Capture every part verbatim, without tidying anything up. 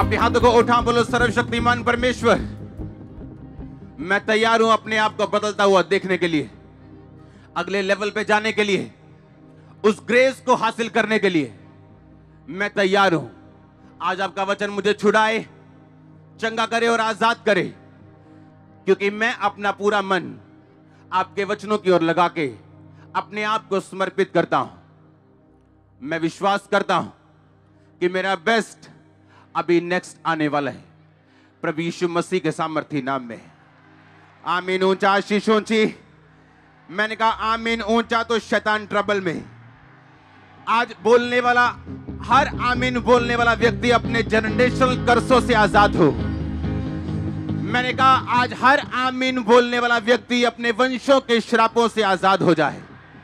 अपने हाथों को उठा, बोलो सर्वशक्तिमान परमेश्वर, मैं तैयार हूं अपने आप को बदलता हुआ देखने के लिए, अगले लेवल पे जाने के लिए, उस ग्रेस को हासिल करने के लिए मैं तैयार हूं। आज आपका वचन मुझे छुड़ाए, चंगा करे और आजाद करे, क्योंकि मैं अपना पूरा मन आपके वचनों की ओर लगा के अपने आप को समर्पित करता हूं। मैं विश्वास करता हूं कि मेरा बेस्ट अभी नेक्स्ट आने वाला है, प्रभु यीशु मसीह के सामर्थी नाम में। आमीन। ऊंचा आशीष ऊंची। मैंने कहा आमीन ऊंचा तो शैतान ट्रबल में। आज बोलने वाला हर आमीन बोलने वाला व्यक्ति अपने जनरेशनल कर्सों से आजाद हो। मैंने कहा आज हर आमीन बोलने वाला व्यक्ति अपने वंशों के श्रापों से आजाद हो जाए।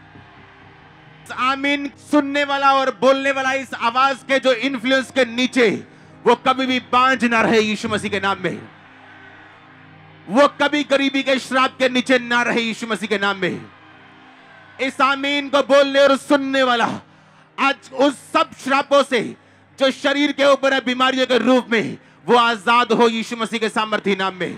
आमीन सुनने वाला और बोलने वाला इस आवाज के जो इन्फ्लुएंस के नीचे वो कभी भी बांझ ना रहे यीशु मसीह के नाम में। वो कभी गरीबी के श्राप के नीचे ना रहे यीशु मसीह के नाम में। इस आमीन को बोलने और सुनने वाला आज उस सब श्रापों से जो शरीर के ऊपर है बीमारियों के रूप में, वो आजाद हो यीशु मसीह के सामर्थी नाम में।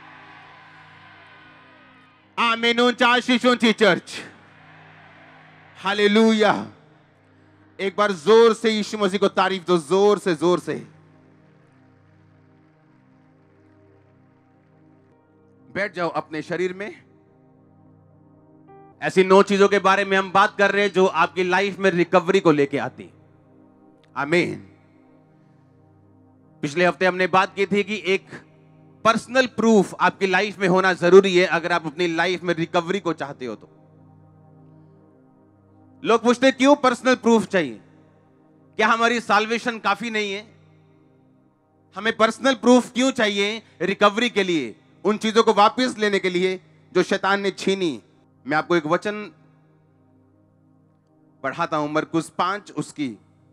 आमीन। ऊंचा आशीष ऊंची चर्च। हालेलुया। एक बार जोर से यीशु मसीह को तारीफ दो, जोर से जोर से। बैठ जाओ अपने शरीर में। ऐसी नौ चीजों के बारे में हम बात कर रहे हैं जो आपकी लाइफ में रिकवरी को लेके आती। आमीन। पिछले हफ्ते हमने बात की थी कि एक पर्सनल प्रूफ आपकी लाइफ में होना जरूरी है अगर आप अपनी लाइफ में रिकवरी को चाहते हो तो। लोग पूछते क्यों पर्सनल प्रूफ चाहिए? क्या हमारी साल्वेशन काफी नहीं है? हमें पर्सनल प्रूफ क्यों चाहिए रिकवरी के लिए, उन चीजों को वापस लेने के लिए जो शैतान ने छीनी? मैं आपको एक वचन पढ़ाता हूं, मरकुस पांच उसकी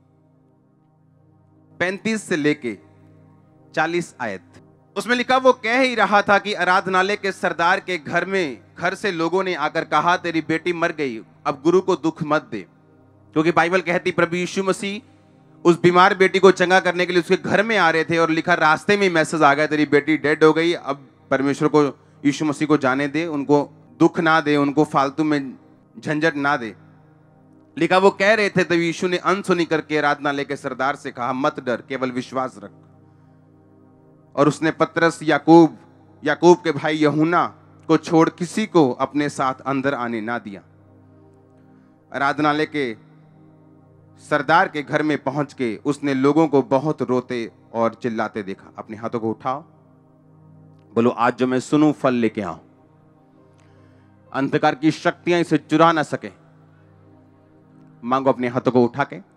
पैंतीस से लेके चालीस आयत। उसमें लिखा, वो कह ही रहा था कि आराधनालय के सरदार के घर में घर से लोगों ने आकर कहा, तेरी बेटी मर गई, अब गुरु को दुख मत दे। क्योंकि बाइबल कहती प्रभु यीशु मसीह उस बीमार बेटी को चंगा करने के लिए उसके घर में आ रहे थे और लिखा रास्ते में मैसेज आ गया, तेरी बेटी डेड हो गई, अब परमेश्वर को यीशु मसीह को जाने दे, उनको दुख ना दे, उनको फालतू में झंझट ना दे। लिखा वो कह रहे थे तब यीशु ने अनसुनी करके आराधनालय के सरदार से कहा, मत डर, केवल विश्वास रख। और उसने पतरस, याकूब याकूब के भाई यूहन्ना को छोड़ किसी को अपने साथ अंदर आने ना दिया। आराधनालय के सरदार के घर में पहुंच के उसने लोगों को बहुत रोते और चिल्लाते देखा। अपने हाथों को उठाओ, बोलो आज जो मैं सुनूं फल लेके आऊं। अंधकार की शक्तियां इसे चुरा ना सके। मांगो अपने हाथों को उठा के।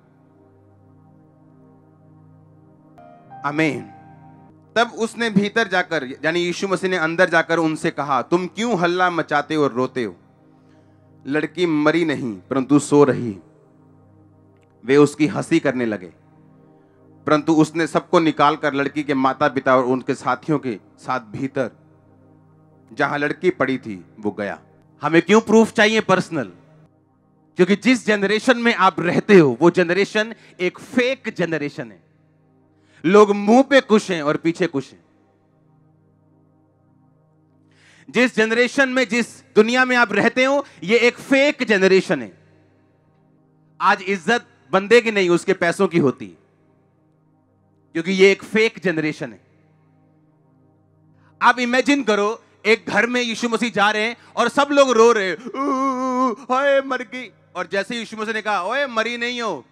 आमीन। तब उसने भीतर जाकर, यानी यीशु मसीह ने अंदर जाकर उनसे कहा, तुम क्यों हल्ला मचाते और रोते हो? लड़की मरी नहीं परंतु सो रही। वे उसकी हंसी करने लगे, परंतु उसने सबको निकालकर लड़की के माता पिता और उनके साथियों के साथ भीतर जहां लड़की पड़ी थी वो गया। हमें क्यों प्रूफ चाहिए पर्सनल? क्योंकि जिस जनरेशन में आप रहते हो वो जनरेशन एक फेक जनरेशन है। लोग मुंह पे खुश हैं और पीछे खुश हैं। जिस जनरेशन में, जिस दुनिया में आप रहते हो, ये एक फेक जनरेशन है। आज इज्जत बंदे की नहीं, उसके पैसों की होती है, क्योंकि ये एक फेक जनरेशन है। आप इमेजिन करो, एक घर में यीशु मसीह जा रहे हैं और सब लोग रो रहे हैं, हाय मर गई। और जैसे यीशु मसीह ने कहा, ओए मरी नहीं हो।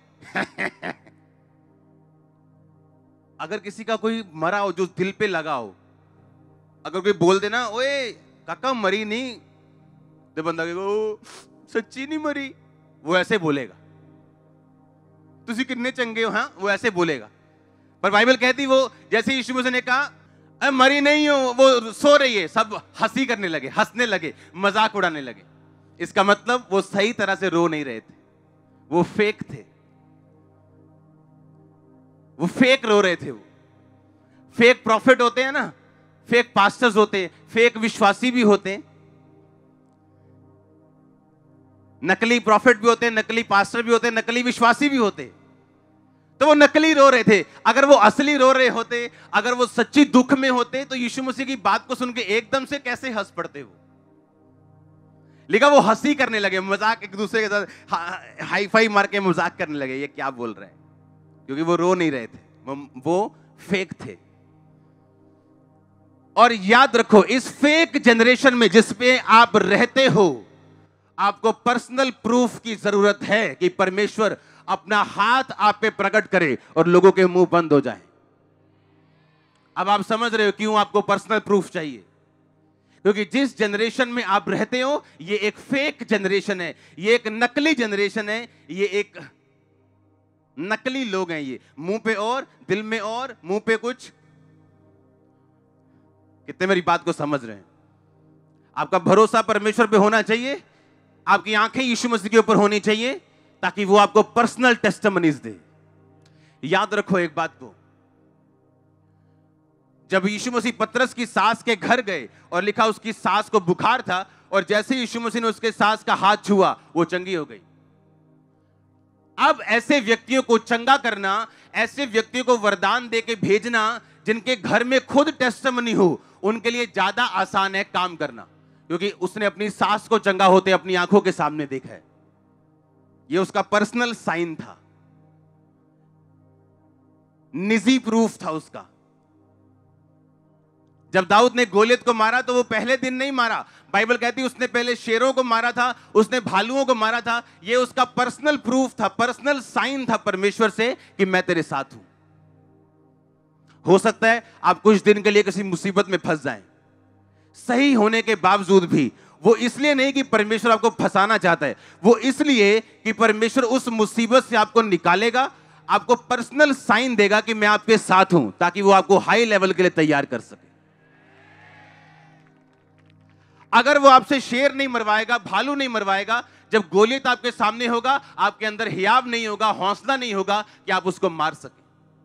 अगर किसी का कोई मरा हो जो दिल पे लगा हो, अगर कोई बोल देना, ओए काका मरी नहीं, तो बंदा कहेगा सच्ची नहीं मरी। वो ऐसे बोलेगा, तुसी कितने चंगे हो, हाँ, वो ऐसे बोलेगा। पर बाइबल कहती वो जैसे यीशु मसीह ने कहा अरे मरी नहीं हो, वो सो रही है, सब हंसी करने लगे, हंसने लगे, मजाक उड़ाने लगे। इसका मतलब वो सही तरह से रो नहीं रहे थे, वो फेक थे, वो फेक रो रहे थे। वो फेक प्रॉफिट होते हैं ना, फेक पास्टर्स होते हैं, फेक विश्वासी भी होते हैं, नकली प्रॉफिट भी होते हैं, नकली पास्टर भी होते हैं, नकली विश्वासी भी होते हैं। तो वो नकली रो रहे थे। अगर वो असली रो रहे होते, अगर वो सच्ची दुख में होते, तो यीशु मसीह की बात को सुन के एकदम से कैसे हंस पड़ते वो। लिखा वो हंसी करने लगे, मजाक एक दूसरे के साथ हाई फाई मार के मजाक करने लगे, ये क्या बोल रहे हैं, क्योंकि वो रो नहीं रहे थे, वो, वो फेक थे। और याद रखो, इस फेक जनरेशन में जिसपे आप रहते हो, आपको पर्सनल प्रूफ की जरूरत है कि परमेश्वर अपना हाथ आप पे प्रकट करे और लोगों के मुंह बंद हो जाए। अब आप समझ रहे हो क्यों आपको पर्सनल प्रूफ चाहिए, क्योंकि जिस जनरेशन में आप रहते हो ये एक फेक जनरेशन है, ये एक नकली जनरेशन है, ये एक नकली लोग हैं, ये मुंह पे और दिल में और, मुंह पे कुछ। कितने मेरी बात को समझ रहे हैं? आपका भरोसा परमेश्वर पे होना चाहिए, आपकी आंखें यीशु मसीह के ऊपर होनी चाहिए, ताकि वो आपको पर्सनल टेस्टिमनीज दे। याद रखो एक बात को, जब यीशु मसीह पतरस की सास के घर गए और लिखा उसकी सास को बुखार था, और जैसे यीशु मसीह ने उसके सास का हाथ छुआ वो चंगी हो गई। अब ऐसे व्यक्तियों को चंगा करना, ऐसे व्यक्तियों को वरदान देके भेजना जिनके घर में खुद टेस्टिमनी हो, उनके लिए ज्यादा आसान है काम करना, क्योंकि उसने अपनी सास को चंगा होते अपनी आंखों के सामने देखा है। ये उसका पर्सनल साइन था, निजी प्रूफ था उसका। जब दाऊद ने गोलियत को मारा तो वो पहले दिन नहीं मारा, बाइबल कहती है उसने पहले शेरों को मारा था, उसने भालुओं को मारा था। ये उसका पर्सनल प्रूफ था, पर्सनल साइन था परमेश्वर से कि मैं तेरे साथ हूं। हो सकता है आप कुछ दिन के लिए किसी मुसीबत में फंस जाएं, सही होने के बावजूद भी। वो इसलिए नहीं कि परमेश्वर आपको फंसाना चाहता है, वो इसलिए कि परमेश्वर उस मुसीबत से आपको निकालेगा, आपको पर्सनल साइन देगा कि मैं आपके साथ हूं, ताकि वो आपको हाई लेवल के लिए तैयार कर सके। अगर वो आपसे शेर नहीं मरवाएगा, भालू नहीं मरवाएगा, जब गोलियत आपके सामने होगा, आपके अंदर हियाव नहीं होगा, हौसला नहीं होगा कि आप उसको मार सके।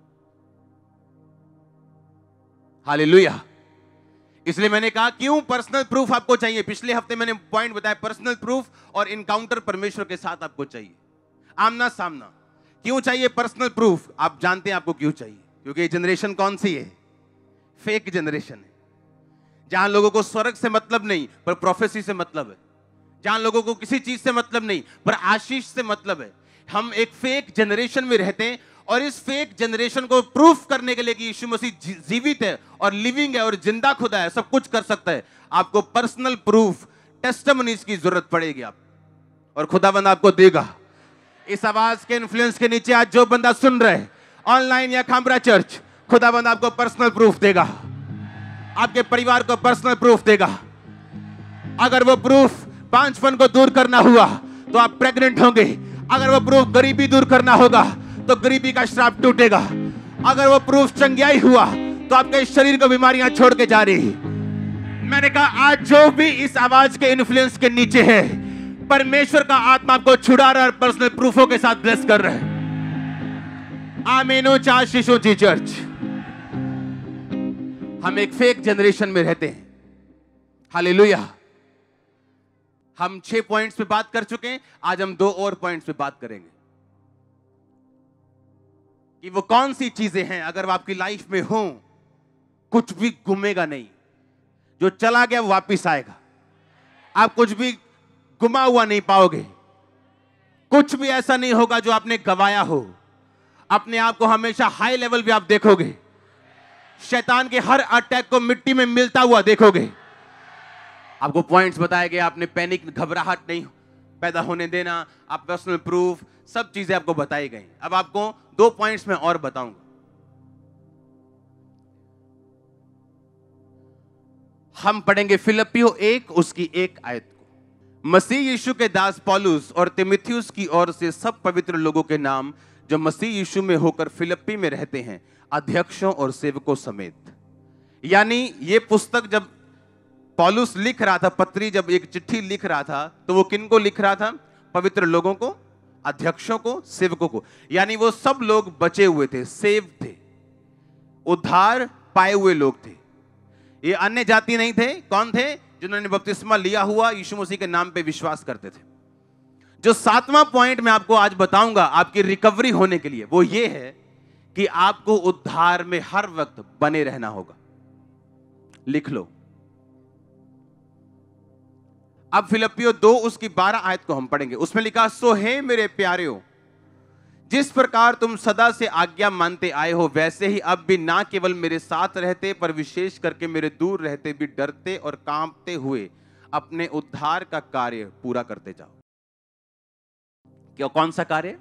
हालेलुया। इसलिए मैंने कहा क्यों पर्सनल प्रूफ आपको चाहिए। पिछले हफ्ते मैंने पॉइंट बताया, पर्सनल प्रूफ और इनकाउंटर परमेश्वर के साथ आपको चाहिए, आमना सामना। क्यों चाहिए पर्सनल प्रूफ? आप जानते हैं आपको क्यों चाहिए, क्योंकि ये जनरेशन कौन सी है? फेक जनरेशन है, जहां लोगों को स्वर्ग से मतलब नहीं पर प्रोफेसी से मतलब है, जहां लोगों को किसी चीज से मतलब नहीं पर आशीष से मतलब है। हम एक फेक जनरेशन में रहते हैं, और इस फेक जनरेशन को प्रूफ करने के लिए कि यीशु मसीह जीवित है और लिविंग है और जिंदा खुदा है, सब कुछ कर सकता है, आपको पर्सनल प्रूफ, टेस्टिमनीज की जरूरत पड़ेगी आप, और खुदाबंद आपको देगा। इस आवाज के इन्फ्लुएंस के नीचे आज जो बंदा सुन रहा है, ऑनलाइन या खामरा चर्च, खुदाबंद आपको पर्सनल प्रूफ देगा, आपके परिवार को पर्सनल प्रूफ देगा। अगर वो प्रूफ पांचपन को दूर करना हुआ तो आप प्रेग्नेंट होंगे। अगर वो प्रूफ गरीबी दूर करना होगा तो गरीबी का श्राप टूटेगा। अगर वो प्रूफ चंगियाई हुआ तो आपके शरीर को बीमारियां छोड़ के जा रही। मैंने कहा आज जो भी इस आवाज के इन्फ्लुएंस के नीचे है, परमेश्वर का आत्मा आपको छुड़ा रहा है और पर्सनल प्रूफों के साथ ब्लेस कर रहा है। आमीनो चार शिशु जी चर्च। हम एक फेक जनरेशन में रहते हैं। हालेलुया। हम छह पॉइंट्स पे बात कर चुके हैं, आज हम दो और पॉइंट्स पे बात करेंगे कि वो कौन सी चीजें हैं अगर वो आपकी लाइफ में हो, कुछ भी गुमेगा नहीं। जो चला गया वो वापिस आएगा। आप कुछ भी गुमा हुआ नहीं पाओगे। कुछ भी ऐसा नहीं होगा जो आपने गवाया हो। अपने आप को हमेशा हाई लेवल पे आप देखोगे। शैतान के हर अटैक को मिट्टी में मिलता हुआ देखोगे। आपको पॉइंट्स बताए गए, आपने पैनिक, घबराहट नहीं पैदा होने देना, आप पर्सनल प्रूफ, सब चीजें आपको बताई गई। अब आपको दो पॉइंट्स में और बताऊंगा। हम पढ़ेंगे फिलिप्पियों एक उसकी एक आयत को। मसीह यीशु के दास पौलुस और तिमुथियुस की ओर से सब पवित्र लोगों के नाम जो मसीह यीशु में होकर फिलिप्पी में रहते हैं, अध्यक्षों और सेवकों समेत। यानी ये पुस्तक जब पौलुस लिख रहा था, पत्री जब एक चिट्ठी लिख रहा था, तो वो किनको लिख रहा था? पवित्र लोगों को, अध्यक्षों को, सेवकों को। यानी वो सब लोग बचे हुए थे, सेव थे, उद्धार पाए हुए लोग थे। ये अन्य जाति नहीं थे। कौन थे? जिन्होंने बपतिस्मा लिया हुआ, यीशु मसीह के नाम पे विश्वास करते थे। जो सातवां पॉइंट मैं आपको आज बताऊंगा आपकी रिकवरी होने के लिए, वो ये है कि आपको उद्धार में हर वक्त बने रहना होगा। लिख लो। अब फिलिप्पियों दो उसकी बारह आयत को हम पढ़ेंगे। उसमें लिखा, सो हे मेरे प्यारेओ, जिस प्रकार तुम सदा से आज्ञा मानते आए हो, वैसे ही अब भी ना केवल मेरे साथ रहते पर विशेष करके मेरे दूर रहते भी डरते और कांपते हुए अपने उद्धार का कार्य पूरा करते जाओ। क्या कौन सा कार्य?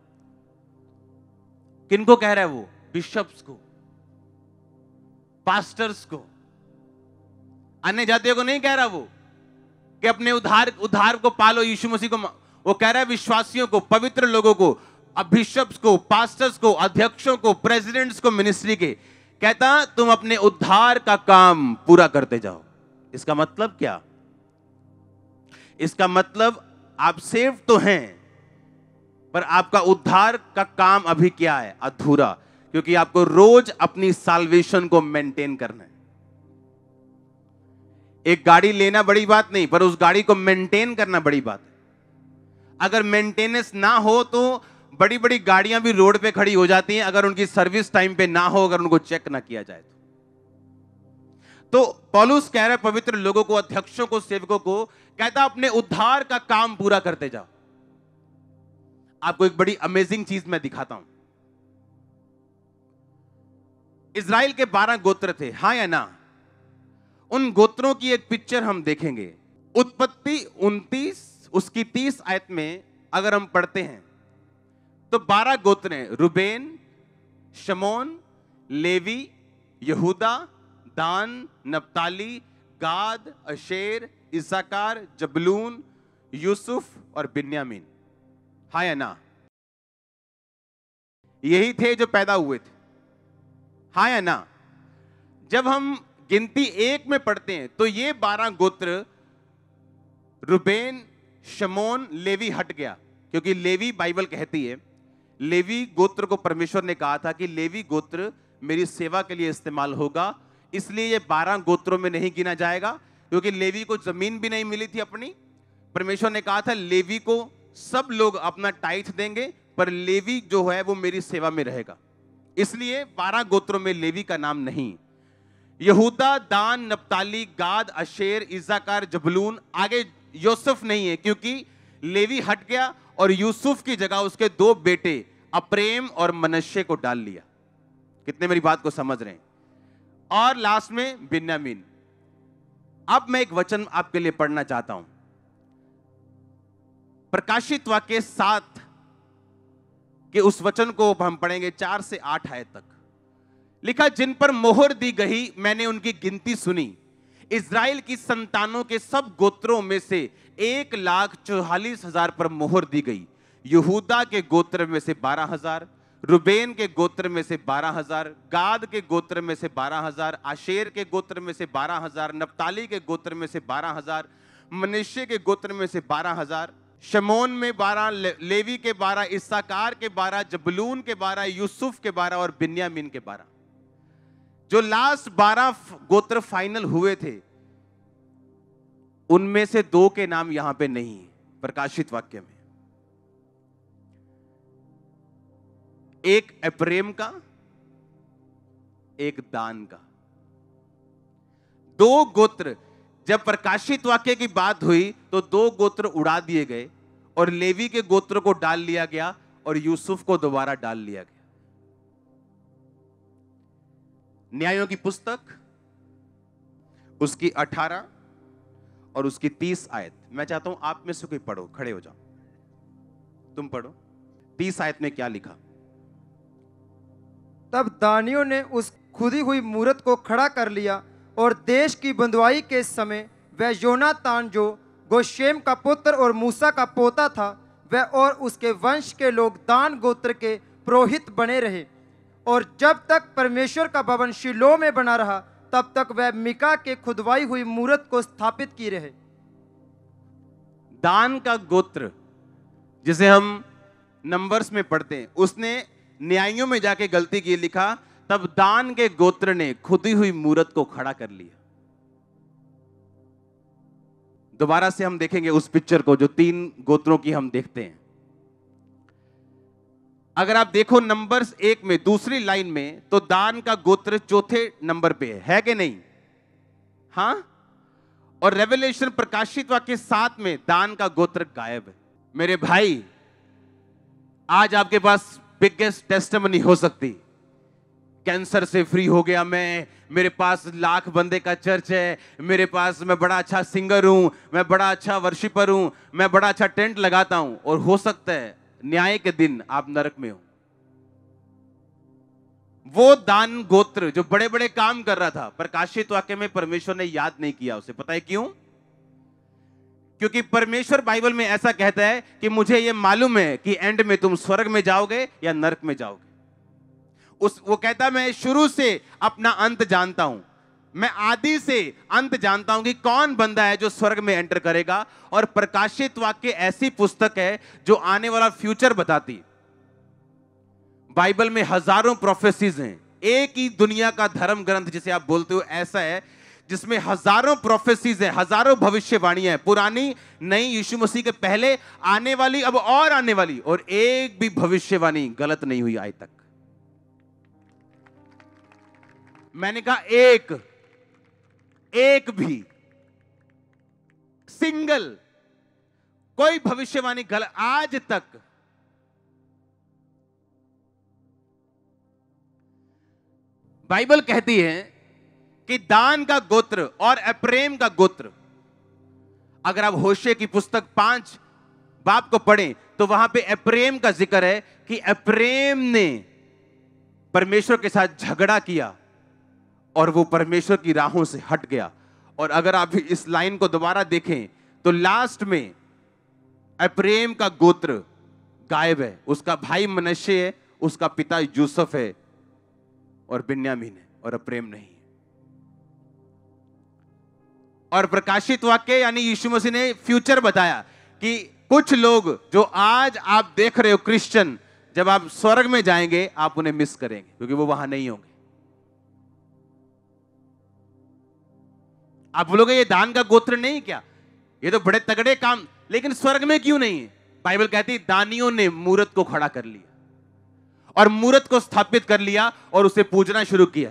किनको कह रहा है वो? बिशप्स को, पास्टर्स को, अन्य जातियों को नहीं कह रहा वो कि अपने उद्धार उद्धार को पालो, यीशु मसीह को। वो कह रहा है विश्वासियों को, पवित्र लोगों को, बिशप्स को, पास्टर्स को, अध्यक्षों को, प्रेसिडेंट्स को, मिनिस्ट्री के। कहता तुम अपने उद्धार का काम पूरा करते जाओ। इसका मतलब क्या? इसका मतलब आप सेव तो हैं, पर आपका उद्धार का काम अभी क्या है? अधूरा। क्योंकि आपको रोज अपनी साल्वेशन को मेंटेन करना है। एक गाड़ी लेना बड़ी बात नहीं, पर उस गाड़ी को मेंटेन करना बड़ी बात है। अगर मेंटेनेंस ना हो तो बड़ी बड़ी गाड़ियां भी रोड पे खड़ी हो जाती हैं, अगर उनकी सर्विस टाइम पे ना हो, अगर उनको चेक ना किया जाए तो। तो पौलुस कह रहा है पवित्र लोगों को, अध्यक्षों को, सेवकों को, कहता अपने उद्धार का काम पूरा करते जाओ। आपको एक बड़ी अमेजिंग चीज मैं दिखाता हूं। इजराइल के बारह गोत्र थे, हां या ना? उन गोत्रों की एक पिक्चर हम देखेंगे। उत्पत्ति उनतीस उसकी तीस आयत में अगर हम पढ़ते हैं तो बारह गोत्र हैं, रुबेन, शमोन, लेवी, यहूदा, दान, नप्ताली, गाद, अशेर, इसाकार, जबलून, यूसुफ और बिन्यामीन। हाँ या ना? यही थे जो पैदा हुए थे। हाँ या ना? जब हम गिनती एक में पढ़ते हैं तो ये बारह गोत्र, रुबेन, शमोन, लेवी हट गया, क्योंकि लेवी, बाइबल कहती है, लेवी गोत्र को परमेश्वर ने कहा था कि लेवी गोत्र मेरी सेवा के लिए इस्तेमाल होगा, इसलिए ये बारह गोत्रों में नहीं गिना जाएगा। क्योंकि लेवी को जमीन भी नहीं मिली थी अपनी। परमेश्वर ने कहा था लेवी को सब लोग अपना टाइथ देंगे, पर लेवी जो है वो मेरी सेवा में रहेगा, इसलिए बारह गोत्रों में लेवी का नाम नहीं। यहूदा, दान, नप्ताली, गाद, अशेर, इसाकार, जबलून, आगे योसेफ नहीं है, क्योंकि लेवी हट गया और यूसुफ की जगह उसके दो बेटे अप्रेम और मनश्शे को डाल लिया। कितने मेरी बात को समझ रहे हैं? और लास्ट में बिन्यामीन। अब मैं एक वचन आपके लिए पढ़ना चाहता हूं, प्रकाशित वाक्य सात के उस वचन को हम पढ़ेंगे, चार से आठ आयत तक। लिखा, जिन पर मोहर दी गई मैंने उनकी गिनती सुनी, इज़राइल की संतानों के सब गोत्रों में से एक लाख चौवालीस हजार पर मोहर दी गई। यहूदा के गोत्र में से बारह हजार, रुबेन के गोत्र में से बारह हजार, गाद के गोत्र में से बारह हजार, आशेर के गोत्र में से बारह हजार, नप्ताली के गोत्र में से बारह हजार, मनश्शे के गोत्र में से बारह हजार, शमोन में बारह, लेवी के बारह, इस्साकार के बारह, जबलून के बारह, यूसुफ के बारह और बिन्यामीन के बारह। जो लास्ट बारह गोत्र फाइनल हुए थे उनमें से दो के नाम यहां पे नहीं है प्रकाशित वाक्य में। एक अप्रेम का, एक दान का। दो गोत्र, जब प्रकाशित वाक्य की बात हुई तो दो गोत्र उड़ा दिए गए और लेवी के गोत्र को डाल लिया गया और यूसुफ को दोबारा डाल लिया गया। न्यायों की पुस्तक उसकी अठारह और उसकी तीस आयत, मैं चाहता हूं आप में से कोई पढ़ो, खड़े हो जाओ, तुम पढ़ो। तीस आयत में क्या लिखा? तब दानियों ने उस खुदी हुई मूरत को खड़ा कर लिया और देश की बंधुआई के समय वह योनातान जो गोशेम का पुत्र और मूसा का पोता था, वह और उसके वंश के लोग दान गोत्र के पुरोहित बने रहे। और जब तक परमेश्वर का भवन शिलो में बना रहा, तब तक वह मिका के खुदवाई हुई मूरत को स्थापित की रहे। दान का गोत्र जिसे हम नंबर्स में पढ़ते हैं, उसने न्यायों में जाके गलती की, लिखा तब दान के गोत्र ने खुदी हुई मूरत को खड़ा कर लिया। दोबारा से हम देखेंगे उस पिक्चर को जो तीन गोत्रों की हम देखते हैं। अगर आप देखो नंबर्स एक में दूसरी लाइन में, तो दान का गोत्र चौथे नंबर पे है, है कि नहीं? हाँ। और रेवलेशन प्रकाशित वाक्य सात में दान का गोत्र गायब है। मेरे भाई, आज आपके पास बिगेस्ट टेस्टिमनी हो सकती, कैंसर से फ्री हो गया मैं, मेरे पास लाख बंदे का चर्च है, मेरे पास मैं बड़ा अच्छा सिंगर हूं, मैं बड़ा अच्छा वर्शिपर हूं, मैं बड़ा अच्छा टेंट लगाता हूं, और हो सकता है न्याय के दिन आप नरक में हो। वो दान गोत्र जो बड़े बड़े काम कर रहा था, प्रकाशित वाक्य में परमेश्वर ने याद नहीं किया उसे। पता है क्यों? क्योंकि परमेश्वर बाइबल में ऐसा कहता है कि मुझे यह मालूम है कि एंड में तुम स्वर्ग में जाओगे या नरक में जाओगे। उस वो कहता, मैं शुरू से अपना अंत जानता हूं, मैं आदि से अंत जानता हूं कि कौन बंदा है जो स्वर्ग में एंटर करेगा। और प्रकाशित वाक्य ऐसी पुस्तक है जो आने वाला फ्यूचर बताती। बाइबल में हजारों प्रोफेसीज हैं। एक ही दुनिया का धर्म ग्रंथ जिसे आप बोलते हो ऐसा है जिसमें हजारों प्रोफेसीज हैं, हजारों भविष्यवाणियां हैं, पुरानी नई, यीशु मसीह के पहले, आने वाली, अब और आने वाली, और एक भी भविष्यवाणी गलत नहीं हुई आज तक। मैंने कहा एक एक भी सिंगल कोई भविष्यवाणी गलत आज तक। बाइबल कहती है कि दान का गोत्र और एप्रेम का गोत्र, अगर आप होशे की पुस्तक पांच बाप को पढ़ें तो वहां पे एप्रेम का जिक्र है कि एप्रेम ने परमेश्वर के साथ झगड़ा किया और वो परमेश्वर की राहों से हट गया। और अगर आप इस लाइन को दोबारा देखें तो लास्ट में एप्रेम का गोत्र गायब है। उसका भाई मनश्शे है, उसका पिता यूसुफ है, और बिन्यामीन है, और एप्रेम नहीं है। और प्रकाशित वाक्य यानी यीशु मसीह ने फ्यूचर बताया कि कुछ लोग जो आज आप देख रहे हो क्रिश्चियन, जब आप स्वर्ग में जाएंगे आप उन्हें मिस करेंगे क्योंकि वो वहां नहीं होंगे। आप बोलोगे ये दान का गोत्र नहीं क्या, ये तो बड़े तगड़े काम, लेकिन स्वर्ग में क्यों नहीं है? बाइबल कहती है दानियों ने मूरत को खड़ा कर लिया और मूरत को स्थापित कर लिया और उसे पूजना शुरू किया।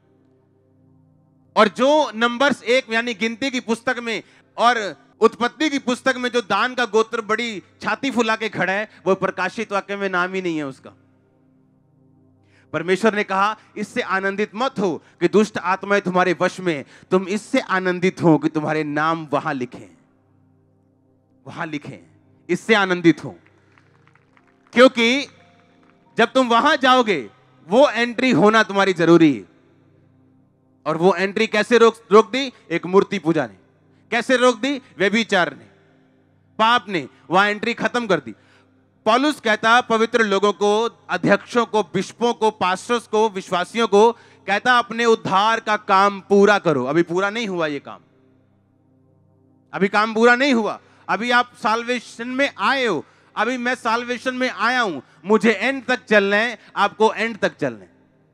और जो नंबर्स एक यानी गिनती की पुस्तक में और उत्पत्ति की पुस्तक में जो दान का गोत्र बड़ी छाती फुला के खड़ा है, वो प्रकाशित वाक्य में नाम ही नहीं है उसका। परमेश्वर ने कहा इससे आनंदित मत हो कि दुष्ट आत्माएं तुम्हारे वश में, तुम इससे आनंदित हो कि तुम्हारे नाम वहां लिखे, वहां लिखे, इससे आनंदित हो। क्योंकि जब तुम वहां जाओगे वो एंट्री होना तुम्हारी जरूरी है। और वो एंट्री कैसे रोक रोक दी? एक मूर्ति पूजा ने। कैसे रोक दी? व्यभिचार ने, पाप ने वहां एंट्री खत्म कर दी। पौलुस कहता पवित्र लोगों को, अध्यक्षों को, बिशपों को, पास्टर्स को, विश्वासियों को कहता अपने उद्धार का काम पूरा करो। अभी पूरा नहीं हुआ ये काम, अभी काम पूरा नहीं हुआ। अभी आप साल्वेशन में आए हो, अभी मैं साल्वेशन में आया हूं, मुझे एंड तक चलना है, आपको एंड तक चलना है।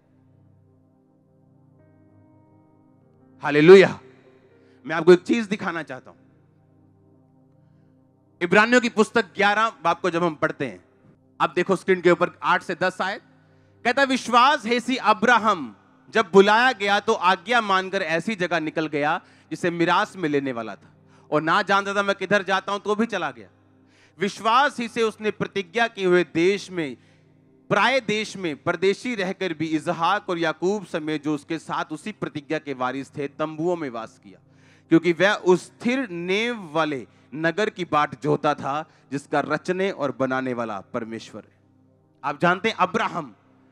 हालेलुया। मैं आपको एक चीज दिखाना चाहता हूं। इब्रानियों की पुस्तक ग्यारह बाप को जब हम पढ़ते हैं, आप देखो स्क्रीन के ऊपर आठ से दस आयत, कहता विश्वास हेसी अब्राहम जब बुलाया गया तो आज्ञा मानकर ऐसी जगह निकल गया जिसे मिरास में लेने वाला था, और ना जानता था मैं किधर जाता हूं तो भी चला गया। विश्वास ही से उसने प्रतिज्ञा किए हुए देश में, प्राय देश में परदेशी रहकर भी इसहाक और याकूब समेत जो उसके साथ उसी प्रतिज्ञा के वारिस थे तंबुओं में वास किया, क्योंकि वह उस स्थिर नेव वाले नगर की बाट जोता था जिसका रचने और बनाने वाला परमेश्वर है। आप जानते हैं अब्राहम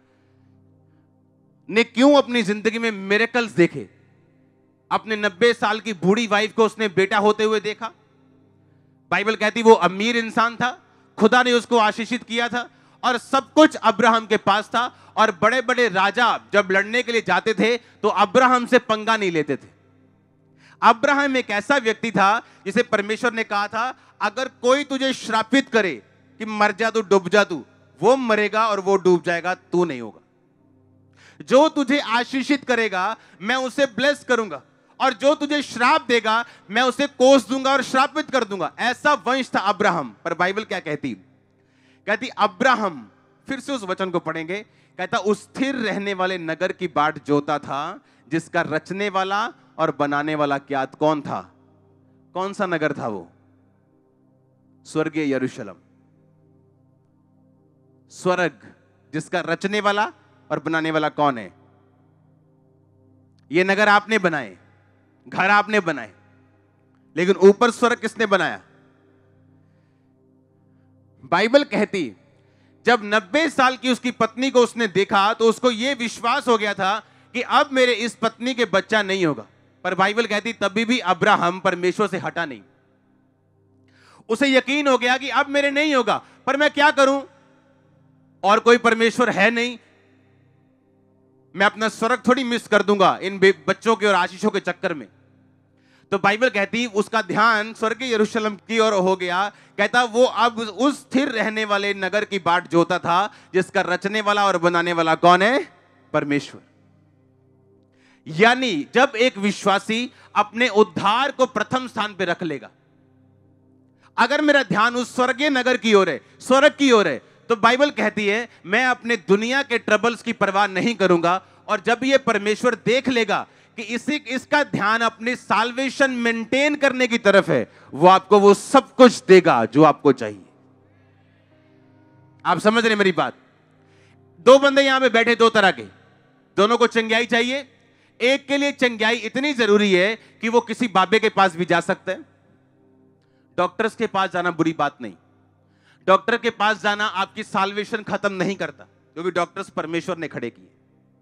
ने क्यों अपनी जिंदगी में मिरेकल्स देखे? अपने नब्बे साल की बूढ़ी वाइफ को उसने बेटा होते हुए देखा। बाइबल कहती वो अमीर इंसान था, खुदा ने उसको आशीषित किया था और सब कुछ अब्राहम के पास था। और बड़े बड़े राजा जब लड़ने के लिए जाते थे तो अब्राहम से पंगा नहीं लेते थे। अब्राहम एक ऐसा व्यक्ति था जिसे परमेश्वर ने कहा था अगर कोई तुझे श्रापित करे कि मर जा तू, डूब जा तू, वो मरेगा और वो डूब जाएगा, तू नहीं होगा। जो तुझे आशीषित करेगा मैं उसे ब्लेस करूंगा, और जो तुझे श्राप देगा मैं उसे कोस दूंगा और श्रापित कर दूंगा। ऐसा वंश था अब्राहम। पर बाइबल क्या कहती? कहती अब्राहम फिर से उस वचन को पढ़ेंगे। कहता उस स्थिर रहने वाले नगर की बाट जोता था, जिसका रचने वाला और बनाने वाला क्या कौन था? कौन सा नगर था वो? स्वर्गीय यरूशलेम। स्वर्ग जिसका रचने वाला और बनाने वाला कौन है? ये नगर आपने बनाए, घर आपने बनाए, लेकिन ऊपर स्वर्ग किसने बनाया? बाइबल कहती जब नब्बे साल की उसकी पत्नी को उसने देखा तो उसको यह विश्वास हो गया था कि अब मेरे इस पत्नी के बच्चा नहीं होगा। पर बाइबल कहती तभी भी अब्राहम परमेश्वर से हटा नहीं। उसे यकीन हो गया कि अब मेरे नहीं होगा, पर मैं क्या करूं? और कोई परमेश्वर है नहीं, मैं अपना स्वर्ग थोड़ी मिस कर दूंगा इन बच्चों के और आशीषों के चक्कर में। तो बाइबल कहती उसका ध्यान स्वर्गीय यरूशलेम की ओर हो गया। कहता वो अब उस स्थिर रहने वाले नगर की बाट जोता था, जिसका रचने वाला और बनाने वाला कौन है? परमेश्वर। यानी जब एक विश्वासी अपने उद्धार को प्रथम स्थान पर रख लेगा, अगर मेरा ध्यान उस स्वर्गीय नगर की ओर है, स्वर्ग की ओर है, तो बाइबल कहती है मैं अपने दुनिया के ट्रबल्स की परवाह नहीं करूंगा। और जब ये परमेश्वर देख लेगा कि इसी इसका ध्यान अपने साल्वेशन मेंटेन करने की तरफ है, वो आपको वो सब कुछ देगा जो आपको चाहिए। आप समझ रहे मेरी बात? दो बंदे यहां पे बैठे, दो तरह के, दोनों को चंगाई चाहिए। एक के लिए चंगाई इतनी जरूरी है कि वो किसी बाबे के पास भी जा सकता है। डॉक्टर्स के पास जाना बुरी बात नहीं, डॉक्टर के पास जाना आपकी साल्वेशन खत्म नहीं करता, क्योंकि डॉक्टर्स परमेश्वर ने खड़े किए।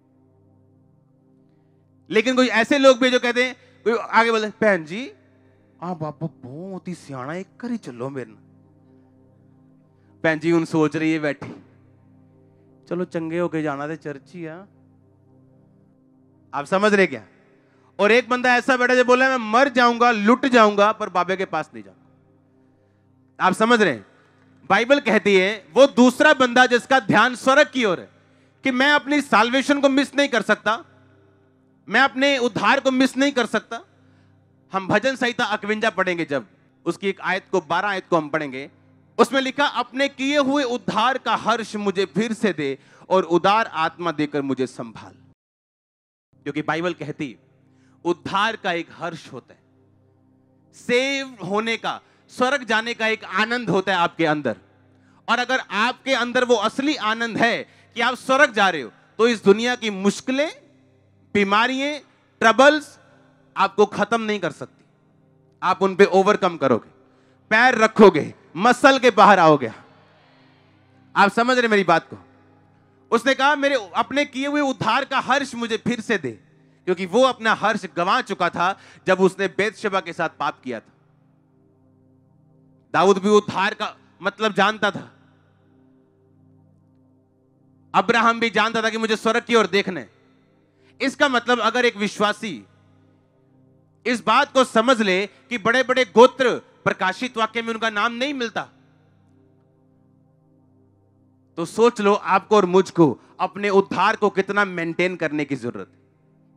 लेकिन कोई ऐसे लोग भी जो कहते हैं, कोई आगे बोले बहन जी आ बाबा बहुत ही सियाना, एक कर ही चलो मेरे ना। बहन जी उन सोच रही है बैठी, चलो चंगे होके जाना थे चर्च ही। आ आप समझ रहे क्या? और एक बंदा ऐसा बैठा जो बोला मैं मर जाऊंगा, लुट जाऊंगा, पर बाबे के पास नहीं जाऊंगा। आप समझ रहे हैं? बाइबल कहती है वो दूसरा बंदा जिसका ध्यान स्वर्ग की ओर है, कि मैं अपनी साल्वेशन को मिस नहीं कर सकता, मैं अपने उद्धार को मिस नहीं कर सकता। हम भजन संहिता इक्यावन पढ़ेंगे, जब उसकी एक आयत को बारह आयत को हम पढ़ेंगे, उसमें लिखा अपने किए हुए उद्धार का हर्ष मुझे फिर से दे और उदार आत्मा देकर मुझे संभाल। क्योंकि बाइबल कहती उद्धार का एक हर्ष होता है, सेव होने का, स्वर्ग जाने का एक आनंद होता है आपके अंदर। और अगर आपके अंदर वो असली आनंद है कि आप स्वर्ग जा रहे हो, तो इस दुनिया की मुश्किलें, बीमारियां, ट्रबल्स आपको खत्म नहीं कर सकती। आप उन पे ओवरकम करोगे, पैर रखोगे, मसल के बाहर आओगे। आप समझ रहे मेरी बात को? उसने कहा मेरे अपने किए हुए उद्धार का हर्ष मुझे फिर से दे, क्योंकि वो अपना हर्ष गंवा चुका था जब उसने बेतशेबा के साथ पाप किया था। दाऊद भी उद्धार का मतलब जानता था, अब्राहम भी जानता था कि मुझे स्वर्ग की ओर देखना है। इसका मतलब अगर एक विश्वासी इस बात को समझ ले कि बड़े बड़े गोत्र प्रकाशित वाक्य में उनका नाम नहीं मिलता, तो सोच लो आपको और मुझको अपने उद्धार को कितना मेंटेन करने की जरूरत है।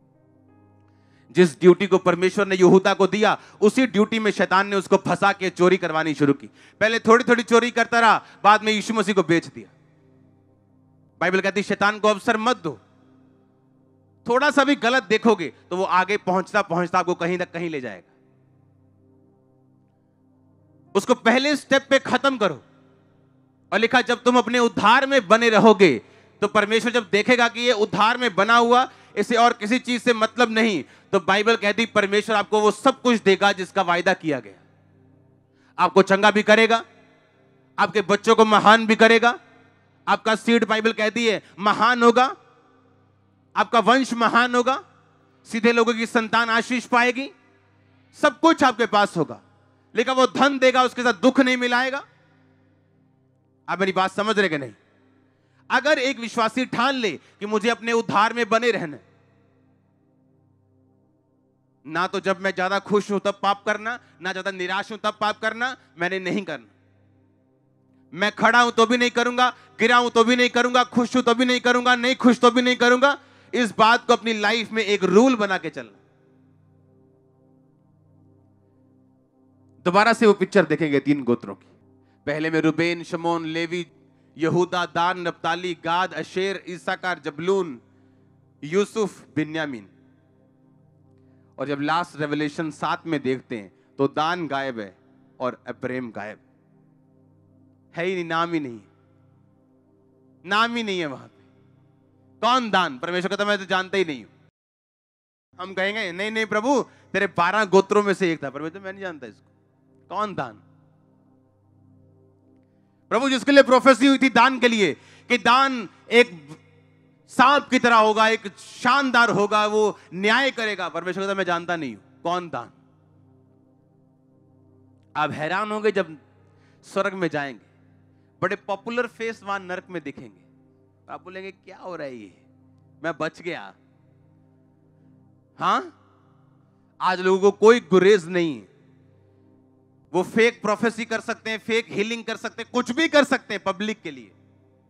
जिस ड्यूटी को परमेश्वर ने यहूदा को दिया, उसी ड्यूटी में शैतान ने उसको फंसा के चोरी करवानी शुरू की। पहले थोड़ी थोड़ी चोरी करता रहा, बाद में यीशु मसीह को बेच दिया। बाइबल कहती शैतान को अवसर मत दो। थोड़ा सा भी गलत देखोगे तो वो आगे पहुंचता पहुंचता आपको कहीं तक कहीं ले जाएगा। उसको पहले स्टेप पे खत्म करो। और लिखा जब तुम अपने उद्धार में बने रहोगे, तो परमेश्वर जब देखेगा कि ये उद्धार में बना हुआ, इसे और किसी चीज से मतलब नहीं, तो बाइबल कहती परमेश्वर आपको वो सब कुछ देगा जिसका वायदा किया गया। आपको चंगा भी करेगा, आपके बच्चों को महान भी करेगा, आपका सीड बाइबल कहती है महान होगा, आपका वंश महान होगा, सीधे लोगों की संतान आशीष पाएगी, सब कुछ आपके पास होगा। लेकिन वो धन देगा, उसके साथ दुख नहीं मिलाएगा। आप मेरी बात समझ रहे कि नहीं? अगर एक विश्वासी ठान ले कि मुझे अपने उद्धार में बने रहना, ना तो जब मैं ज्यादा खुश हूं तब पाप करना, ना ज्यादा निराश हूं तब पाप करना, मैंने नहीं करना। मैं खड़ा हूं तो भी नहीं करूंगा, गिरा हूं तो भी नहीं करूंगा, खुश हूं तो भी नहीं करूंगा, नहीं खुश तो भी नहीं करूंगा। इस बात को अपनी लाइफ में एक रूल बना के चलना। दोबारा से वो पिक्चर देखेंगे तीन गोत्रों की। पहले में रुबेन, शमोन, लेवी, यहूदा, दान, नप्ताली, गाद, अशेर, इसाकार, जबलून, यूसुफ, बिन्यामीन। और जब लास्ट रेवलेशन सात में देखते हैं तो दान गायब है और एफ्राइम गायब है ही नहीं, नाम ही नहीं, नाम ही नहीं है वहां पे। कौन दान? परमेश्वर कहता मैं तो जानता ही नहीं हूं। हम कहेंगे नहीं नहीं प्रभु तेरे बारह गोत्रों में से एक था। परमेश्वर मैं नहीं जानता इसको। कौन दान? प्रभु जिसके लिए प्रोफेसी हुई थी दान के लिए कि दान एक सांप की तरह होगा, एक शानदार होगा, वो न्याय करेगा। परमेश्वर कहता मैं जानता नहीं हूं कौन दान। आप हैरान होंगे जब स्वर्ग में जाएंगे, बड़े पॉपुलर फेस वहां नरक में दिखेंगे। आप बोलेंगे क्या हो रहा है ये, मैं बच गया। हां, आज लोगों को कोई गुरेज नहीं है। वो फेक प्रोफेसी कर सकते हैं, फेक हीलिंग कर सकते हैं, कुछ भी कर सकते हैं पब्लिक के लिए,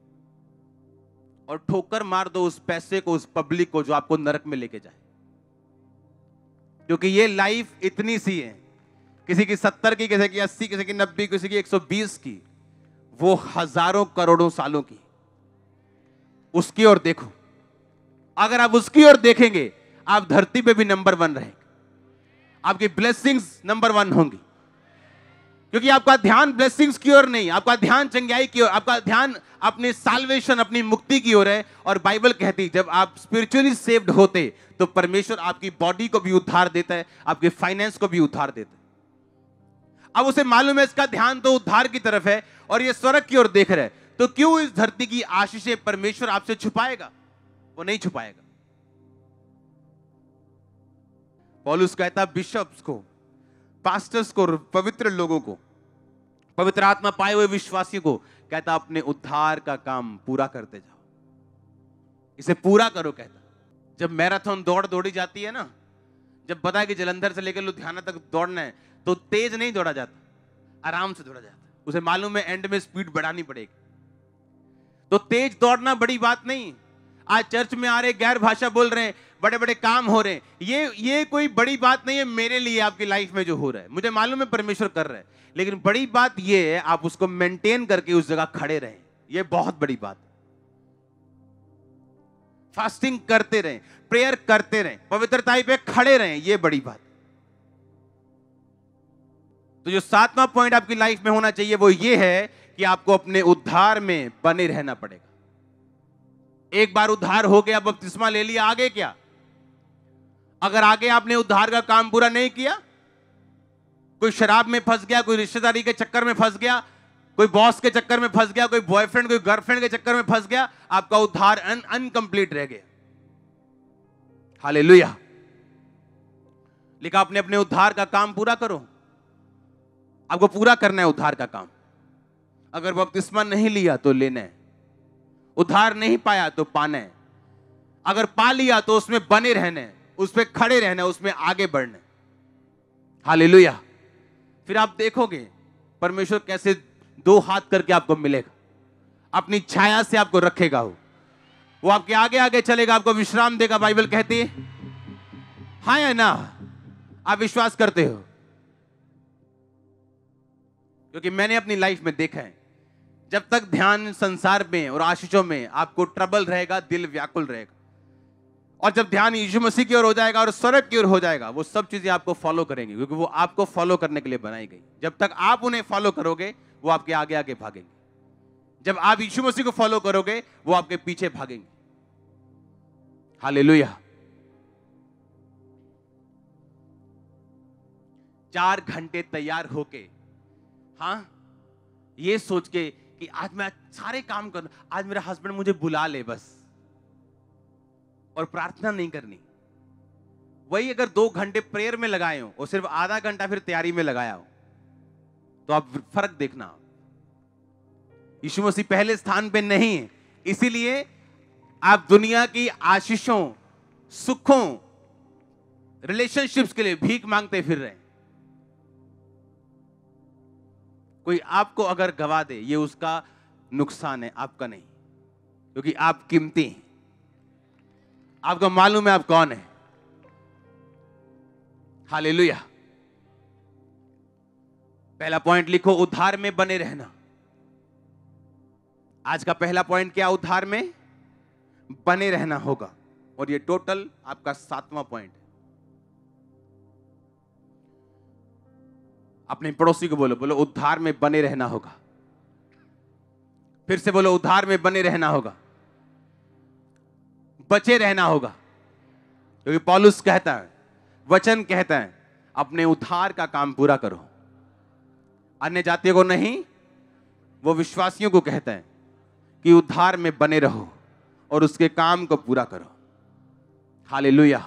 और ठोकर मार दो उस पैसे को, उस पब्लिक को जो आपको नरक में लेके जाए। क्योंकि ये लाइफ इतनी सी है, किसी की सत्तर की, किसी की अस्सी, किसी की नब्बे, किसी की एक सौ बीस की, वो हजारों करोड़ों सालों की। उसकी ओर देखो। अगर आप उसकी ओर देखेंगे आप धरती पे भी नंबर वन रहेंगे, आपकी ब्लेसिंग्स नंबर वन होंगी। क्योंकि आपका ध्यान ब्लेसिंग्स की ओर नहीं, आपका ध्यान चंगाई की ओर, आपका ध्यान अपने साल्वेशन, अपनी मुक्ति की ओर है। और बाइबल कहती जब आप स्पिरिचुअली सेव्ड होते तो परमेश्वर आपकी बॉडी को भी उद्धार देता है, आपके फाइनेंस को भी उद्धार देता है। अब उसे मालूम है इसका ध्यान तो उद्धार की तरफ है और ये स्वर्ग की ओर देख रहा है, तो क्यों इस धरती की आशीषें परमेश्वर आपसे छुपाएगा? वो नहीं छुपाएगा। पौलुस कहता बिशप्स को, पास्टर्स को, पवित्र लोगों को, पवित्र आत्मा पाए हुए विश्वासियों को कहता अपने उद्धार का काम पूरा करते जाओ, इसे पूरा करो। कहता जब मैराथन दौड़ दौड़ी जाती है ना, जब पता है कि जलंधर से लेकर लुधियाना तक दौड़ना है, तो तेज नहीं दौड़ा जाता, आराम से दौड़ा जाता। उसे मालूम है एंड में स्पीड बढ़ानी पड़ेगी। तो तेज दौड़ना बड़ी बात नहीं। आज चर्च में आ रहे, गैर भाषा बोल रहे हैं, बड़े बड़े काम हो रहे हैं, ये ये कोई बड़ी बात नहीं है मेरे लिए। आपकी लाइफ में जो हो रहा है मुझे मालूम है परमेश्वर कर रहा है, लेकिन बड़ी बात ये है आप उसको मेंटेन करके उस जगह खड़े रहें। ये बहुत बड़ी बात है। फास्टिंग करते रहें, प्रेयर करते रहें, पवित्रता पे खड़े रहें, ये बड़ी बात। तो जो सातवां पॉइंट आपकी लाइफ में होना चाहिए वो ये है कि आपको अपने उद्धार में बने रहना पड़ेगा। एक बार उद्धार हो गया, बपतिस्मा ले लिया, आगे क्या? अगर आगे आपने उद्धार का काम पूरा नहीं किया, कोई शराब में फंस गया, कोई रिश्तेदारी के चक्कर में फंस गया, कोई बॉस के चक्कर में फंस गया, कोई बॉयफ्रेंड, कोई गर्लफ्रेंड के चक्कर में फंस गया, आपका उद्धार अन अनकंप्लीट रह गया। हालेलुया। लिखा अपने अपने उद्धार का काम पूरा करो। आपको पूरा करना है उद्धार का काम। अगर बपतिस्मा नहीं लिया तो लेना है, उद्धार नहीं पाया तो पाना है, अगर पा लिया तो उसमें बने रहना है, उस पर खड़े रहना है, उसमें आगे बढ़ना है। हालेलुया। फिर आप देखोगे परमेश्वर कैसे दो हाथ करके आपको मिलेगा, अपनी छाया से आपको रखेगा। वो वो आपके आगे आगे चलेगा, आपको विश्राम देगा। बाइबल कहती है हाँ या ना? आप विश्वास करते हो? क्योंकि मैंने अपनी लाइफ में देखा है, जब तक ध्यान संसार में और आशीषों में आपको ट्रबल रहेगा, दिल व्याकुल रहेगा, और जब ध्यान यीशु मसीह की ओर हो जाएगा और स्वर्ग की ओर हो जाएगा, वो सब चीजें आपको फॉलो करेंगी, क्योंकि वो आपको फॉलो करने के लिए बनाई गई। जब तक आप उन्हें फॉलो करोगे वो आपके आगे आगे भागेंगे, जब आप यीशु मसीह को फॉलो करोगे वो आपके पीछे भागेंगे। हालेलुया। चार घंटे तैयार होके, हाँ, ये सोच के कि आज मैं सारे काम कर, आज मेरा हस्बैंड मुझे बुला ले बस, और प्रार्थना नहीं करनी। वही अगर दो घंटे प्रेयर में लगाए हो और सिर्फ आधा घंटा फिर तैयारी में लगाया हो, तो आप फर्क देखना। यीशु मसीह पहले स्थान पे नहीं है, इसीलिए आप दुनिया की आशीषों, सुखों, रिलेशनशिप्स के लिए भीख मांगते फिर रहे हैं। कोई आपको अगर गवा दे, ये उसका नुकसान है, आपका नहीं, क्योंकि आप कीमती हैं। आपको मालूम है आप कौन है। हालेलुया। पहला पॉइंट लिखो, उद्धार में बने रहना। आज का पहला पॉइंट क्या? उद्धार में बने रहना होगा। और ये टोटल आपका सातवां पॉइंट है। अपने पड़ोसी को बोलो, बोलो उद्धार में बने रहना होगा। फिर से बोलो, उद्धार में बने रहना होगा, बचे रहना होगा। क्योंकि पौलुस कहता है, वचन कहता है, अपने उद्धार का काम पूरा करो। अन्य जातियों को नहीं, वो विश्वासियों को कहता है कि उद्धार में बने रहो और उसके काम को पूरा करो। हालेलुया।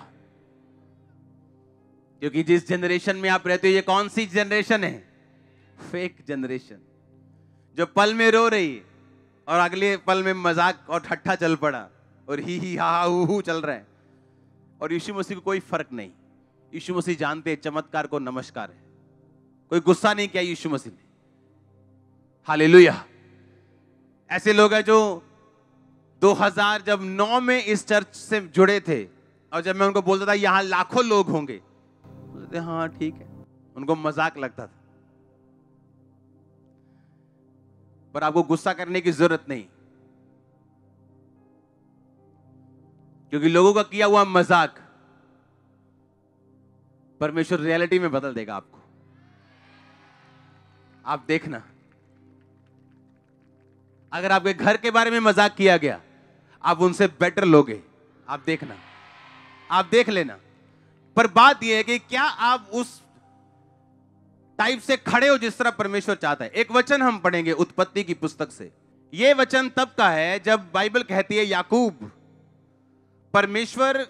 क्योंकि जिस जनरेशन में आप रहते हो, ये कौन सी जनरेशन है? फेक जनरेशन, जो पल में रो रही है और अगले पल में मजाक और ठट्ठा चल पड़ा और ही ही हा हा हू हू चल रहा है। और यीशु मसीह को कोई फर्क नहीं। यीशु मसीह जानते हैं चमत्कार को नमस्कार है। कोई गुस्सा नहीं किया यीशु मसीह ने। हालेलुया। ऐसे लोग हैं जो दो हज़ार जब नौ में इस चर्च से जुड़े थे, और जब मैं उनको बोलता था यहां लाखों लोग होंगे, बोलते हाँ ठीक है, उनको मजाक लगता था। पर आपको गुस्सा करने की जरूरत नहीं, क्योंकि लोगों का किया हुआ मजाक परमेश्वर रियलिटी में बदल देगा आपको। आप देखना, अगर आपके घर के बारे में मजाक किया गया, आप उनसे बेटर लोगे। आप देखना, आप देख लेना। पर बात यह है कि क्या आप उस टाइप से खड़े हो जिस तरह परमेश्वर चाहता है। एक वचन हम पढ़ेंगे उत्पत्ति की पुस्तक से। यह वचन तब का है जब बाइबल कहती है याकूब, परमेश्वर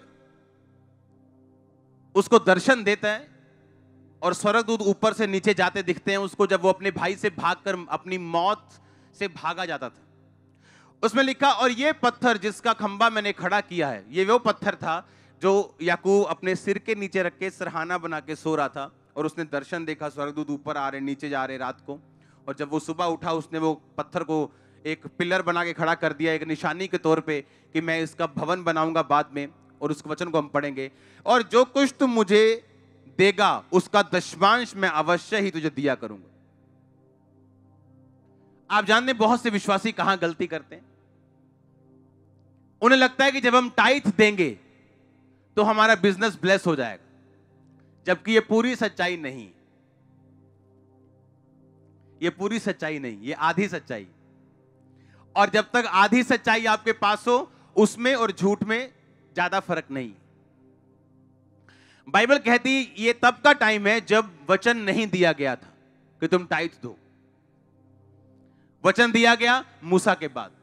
उसको दर्शन देता है और स्वर्गदूत ऊपर से नीचे जाते दिखते हैं उसको, जब वो अपने भाई से भागकर अपनी मौत से भागा जाता था। उसमें लिखा, और ये पत्थर जिसका खंबा मैंने खड़ा किया है, ये वो पत्थर था जो याकूब अपने सिर के नीचे रख के सरहाना बना के सो रहा था। और उसने दर्शन देखा, स्वर्गदूत ऊपर आ रहे नीचे जा रहे रात को। और जब वो सुबह उठा, उसने वो पत्थर को एक पिलर बना के खड़ा कर दिया, एक निशानी के तौर पे कि मैं इसका भवन बनाऊंगा बाद में। और उस वचन को हम पढ़ेंगे, और जो कुछ तुम मुझे देगा उसका दशमांश मैं अवश्य ही तुझे दिया करूंगा। आप जानते हैं बहुत से विश्वासी कहां गलती करते हैं। उन्हें लगता है कि जब हम टाइथ देंगे तो हमारा बिजनेस ब्लेस हो जाएगा, जबकि यह पूरी सच्चाई नहीं। यह पूरी सच्चाई नहीं, यह आधी सच्चाई। और जब तक आधी सच्चाई आपके पास हो, उसमें और झूठ में ज्यादा फर्क नहीं। बाइबल कहती ये तब का टाइम है जब वचन नहीं दिया गया था कि तुम टाइथ दो। वचन दिया गया मूसा के बाद,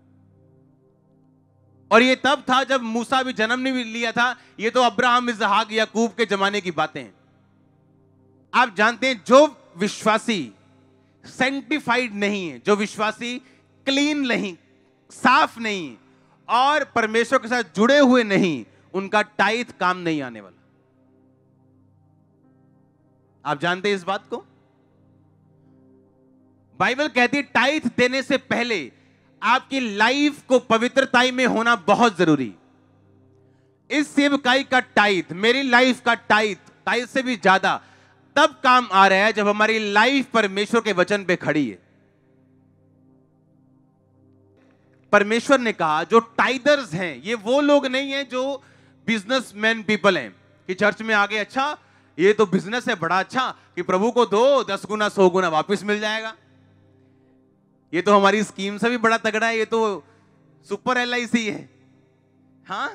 और ये तब था जब मूसा भी जन्म नहीं लिया था। ये तो अब्राहम, इसहाक, याकूब के जमाने की बातें हैं। आप जानते हैं जो विश्वासी सेंटिफाइड नहीं है, जो विश्वासी क्लीन नहीं, साफ नहीं और परमेश्वर के साथ जुड़े हुए नहीं, उनका टाइथ काम नहीं आने वाला। आप जानते हैं इस बात को। बाइबल कहती है टाइथ देने से पहले आपकी लाइफ को पवित्रताई में होना बहुत जरूरी। इस सेवकाई का टाइथ, मेरी लाइफ का टाइथ, टाइथ से भी ज्यादा तब काम आ रहा है जब हमारी लाइफ परमेश्वर के वचन पे खड़ी है। परमेश्वर ने कहा जो टाइदर्स हैं, ये वो लोग नहीं हैं जो बिजनेसमैन पीपल हैं कि चर्च में आगे, अच्छा ये तो बिजनेस है बड़ा अच्छा कि प्रभु को दो, दस गुना सौ गुना वापस मिल जाएगा। ये तो हमारी स्कीम से भी बड़ा तगड़ा है, ये तो सुपर एल आई सी है। हां,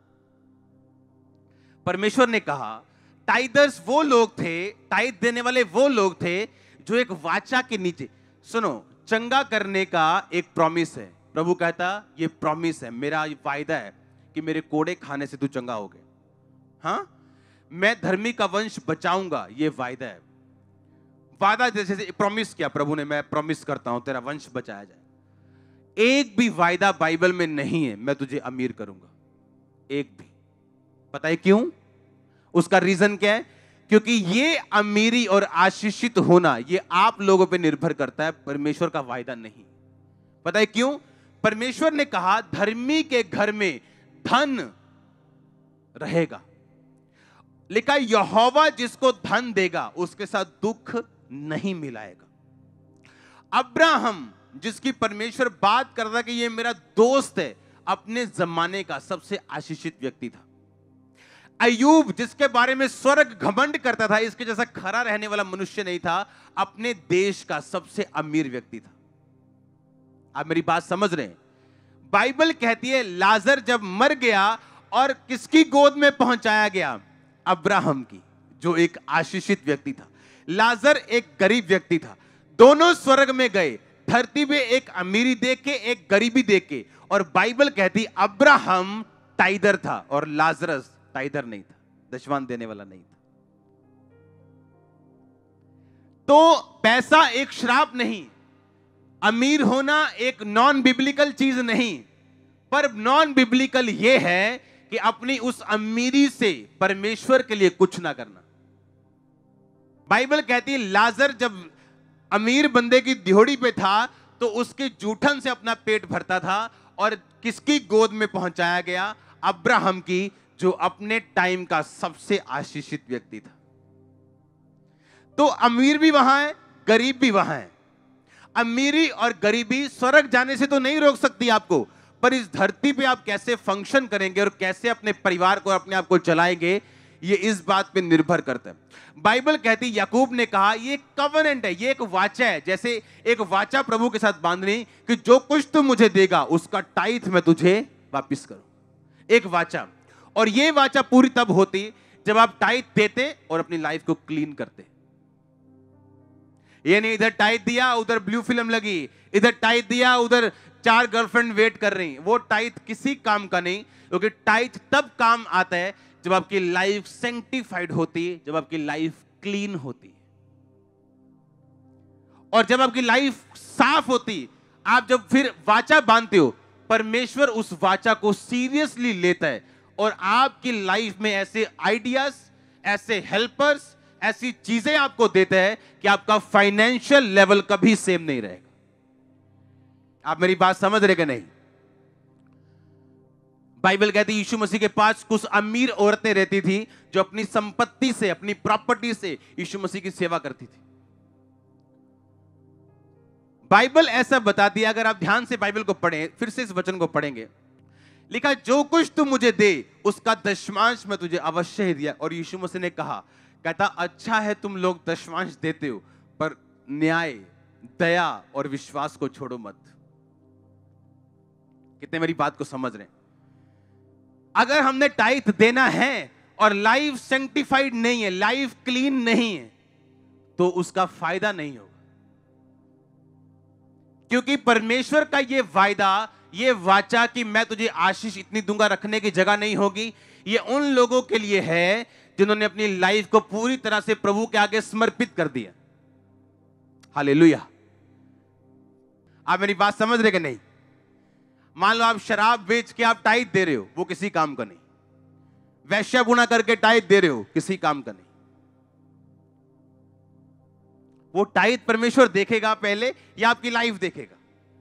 परमेश्वर ने कहा टाइदर्स वो लोग थे, टाइद देने वाले वो लोग थे जो एक वाचा के नीचे, सुनो, चंगा करने का एक प्रॉमिस है। प्रभु कहता ये प्रॉमिस है, मेरा वायदा है कि मेरे कोड़े खाने से तू चंगा हो गया। हाँ, मैं धर्मी का वंश बचाऊंगा, ये वायदा है। वादा जैसे प्रॉमिस किया प्रभु ने, मैं प्रॉमिस करता हूं तेरा वंश बचाया जाए। एक भी वायदा बाइबल में नहीं है मैं तुझे अमीर करूंगा, एक भी। पता है क्यों? उसका रीजन क्या है? क्योंकि ये अमीरी और आशीषित होना ये आप लोगों पे निर्भर करता है, परमेश्वर का वायदा नहीं। पता है क्यों? परमेश्वर ने कहा धर्मी के घर में धन रहेगा। लिखा यहोवा जिसको धन देगा उसके साथ दुख नहीं मिलाएगा। अब्राहम जिसकी परमेश्वर बात कर रहा कि ये मेरा दोस्त है, अपने जमाने का सबसे आशीषित व्यक्ति था। अय्यूब, जिसके बारे में स्वर्ग घमंड करता था, इसके जैसा खरा रहने वाला मनुष्य नहीं था, अपने देश का सबसे अमीर व्यक्ति था। आप मेरी बात समझ रहे हैं? बाइबल कहती है लाजर जब मर गया और किसकी गोद में पहुंचाया गया? अब्राहम की, जो एक आशीषित व्यक्ति था। लाजर एक गरीब व्यक्ति था। दोनों स्वर्ग में गए, धरती पे एक अमीरी देख के, एक गरीबी देख के। और बाइबल कहती अब्राहम टाइदर था और लाजरस टाइदर नहीं था, दशवान देने वाला नहीं था। तो पैसा एक श्राप नहीं, अमीर होना एक नॉन बिब्लिकल चीज नहीं, पर नॉन बिब्लिकल यह है कि अपनी उस अमीरी से परमेश्वर के लिए कुछ ना करना। बाइबल कहती है लाजर जब अमीर बंदे की दिहोड़ी पे था तो उसके जूठन से अपना पेट भरता था, और किसकी गोद में पहुंचाया गया? अब्राहम की, जो अपने टाइम का सबसे आशीषित व्यक्ति था। तो अमीर भी वहां है, गरीब भी वहां है। अमीरी और गरीबी स्वर्ग जाने से तो नहीं रोक सकती आपको, पर इस धरती पे आप कैसे फंक्शन करेंगे और कैसे अपने परिवार को, अपने आप को चलाएंगे, ये इस बात पे निर्भर करता है। बाइबल कहती, याकूब ने कहा ये कवेनेंट है, ये एक वाचा है, जैसे एक वाचा प्रभु के साथ बांधनी कि जो कुछ तू मुझे देगा उसका टाइथ मैं तुझे वापस करूं। एक वाचा, और ये वाचा पूरी तब होती जब आप टाइथ देते और अपनी लाइफ को क्लीन करते। ये नहीं इधर टाइथ दिया उधर ब्लू फिल्म लगी, इधर टाइथ दिया उधर चार गर्लफ्रेंड वेट कर रही। वो टाइथ किसी काम का नहीं, क्योंकि टाइथ तब काम आता है जब आपकी लाइफ सैंक्टिफाइड होती है, जब आपकी लाइफ क्लीन होती है, और जब आपकी लाइफ साफ होती, आप जब फिर वाचा बांधते हो, परमेश्वर उस वाचा को सीरियसली लेता है और आपकी लाइफ में ऐसे आइडियाज, ऐसे हेल्पर्स, ऐसी चीजें आपको देता है कि आपका फाइनेंशियल लेवल कभी सेम नहीं रहेगा। आप मेरी बात समझ रहे कि नहीं? बाइबल कहती है यीशु मसीह के पास कुछ अमीर औरतें रहती थी जो अपनी संपत्ति से, अपनी प्रॉपर्टी से यीशु मसीह की सेवा करती थी। बाइबल ऐसा बताती है, अगर आप ध्यान से बाइबल को पढ़ें, फिर से इस वचन को पढ़ेंगे, लिखा जो कुछ तू मुझे दे उसका दशमांश मैं तुझे अवश्य ही दिया। और यीशु मसीह ने कहा, कहता अच्छा है तुम लोग दशमांश देते हो, पर न्याय, दया और विश्वास को छोड़ो मत। कितने मेरी बात को समझ रहे हैं? अगर हमने टाइथ देना है और लाइफ सैंक्टिफाइड नहीं है, लाइफ क्लीन नहीं है, तो उसका फायदा नहीं होगा। क्योंकि परमेश्वर का यह वायदा, ये वाचा कि मैं तुझे आशीष इतनी दूंगा रखने की जगह नहीं होगी, ये उन लोगों के लिए है जिन्होंने अपनी लाइफ को पूरी तरह से प्रभु के आगे समर्पित कर दिया। हालेलुया। आप मेरी बात समझ रहे कि नहीं? मान लो आप शराब बेच के आप टाइथ दे रहे हो, वो किसी काम का नहीं। वैश्या गुना करके टाइथ दे रहे हो, किसी काम का नहीं। वो टाइथ परमेश्वर देखेगा पहले, या आपकी लाइफ देखेगा?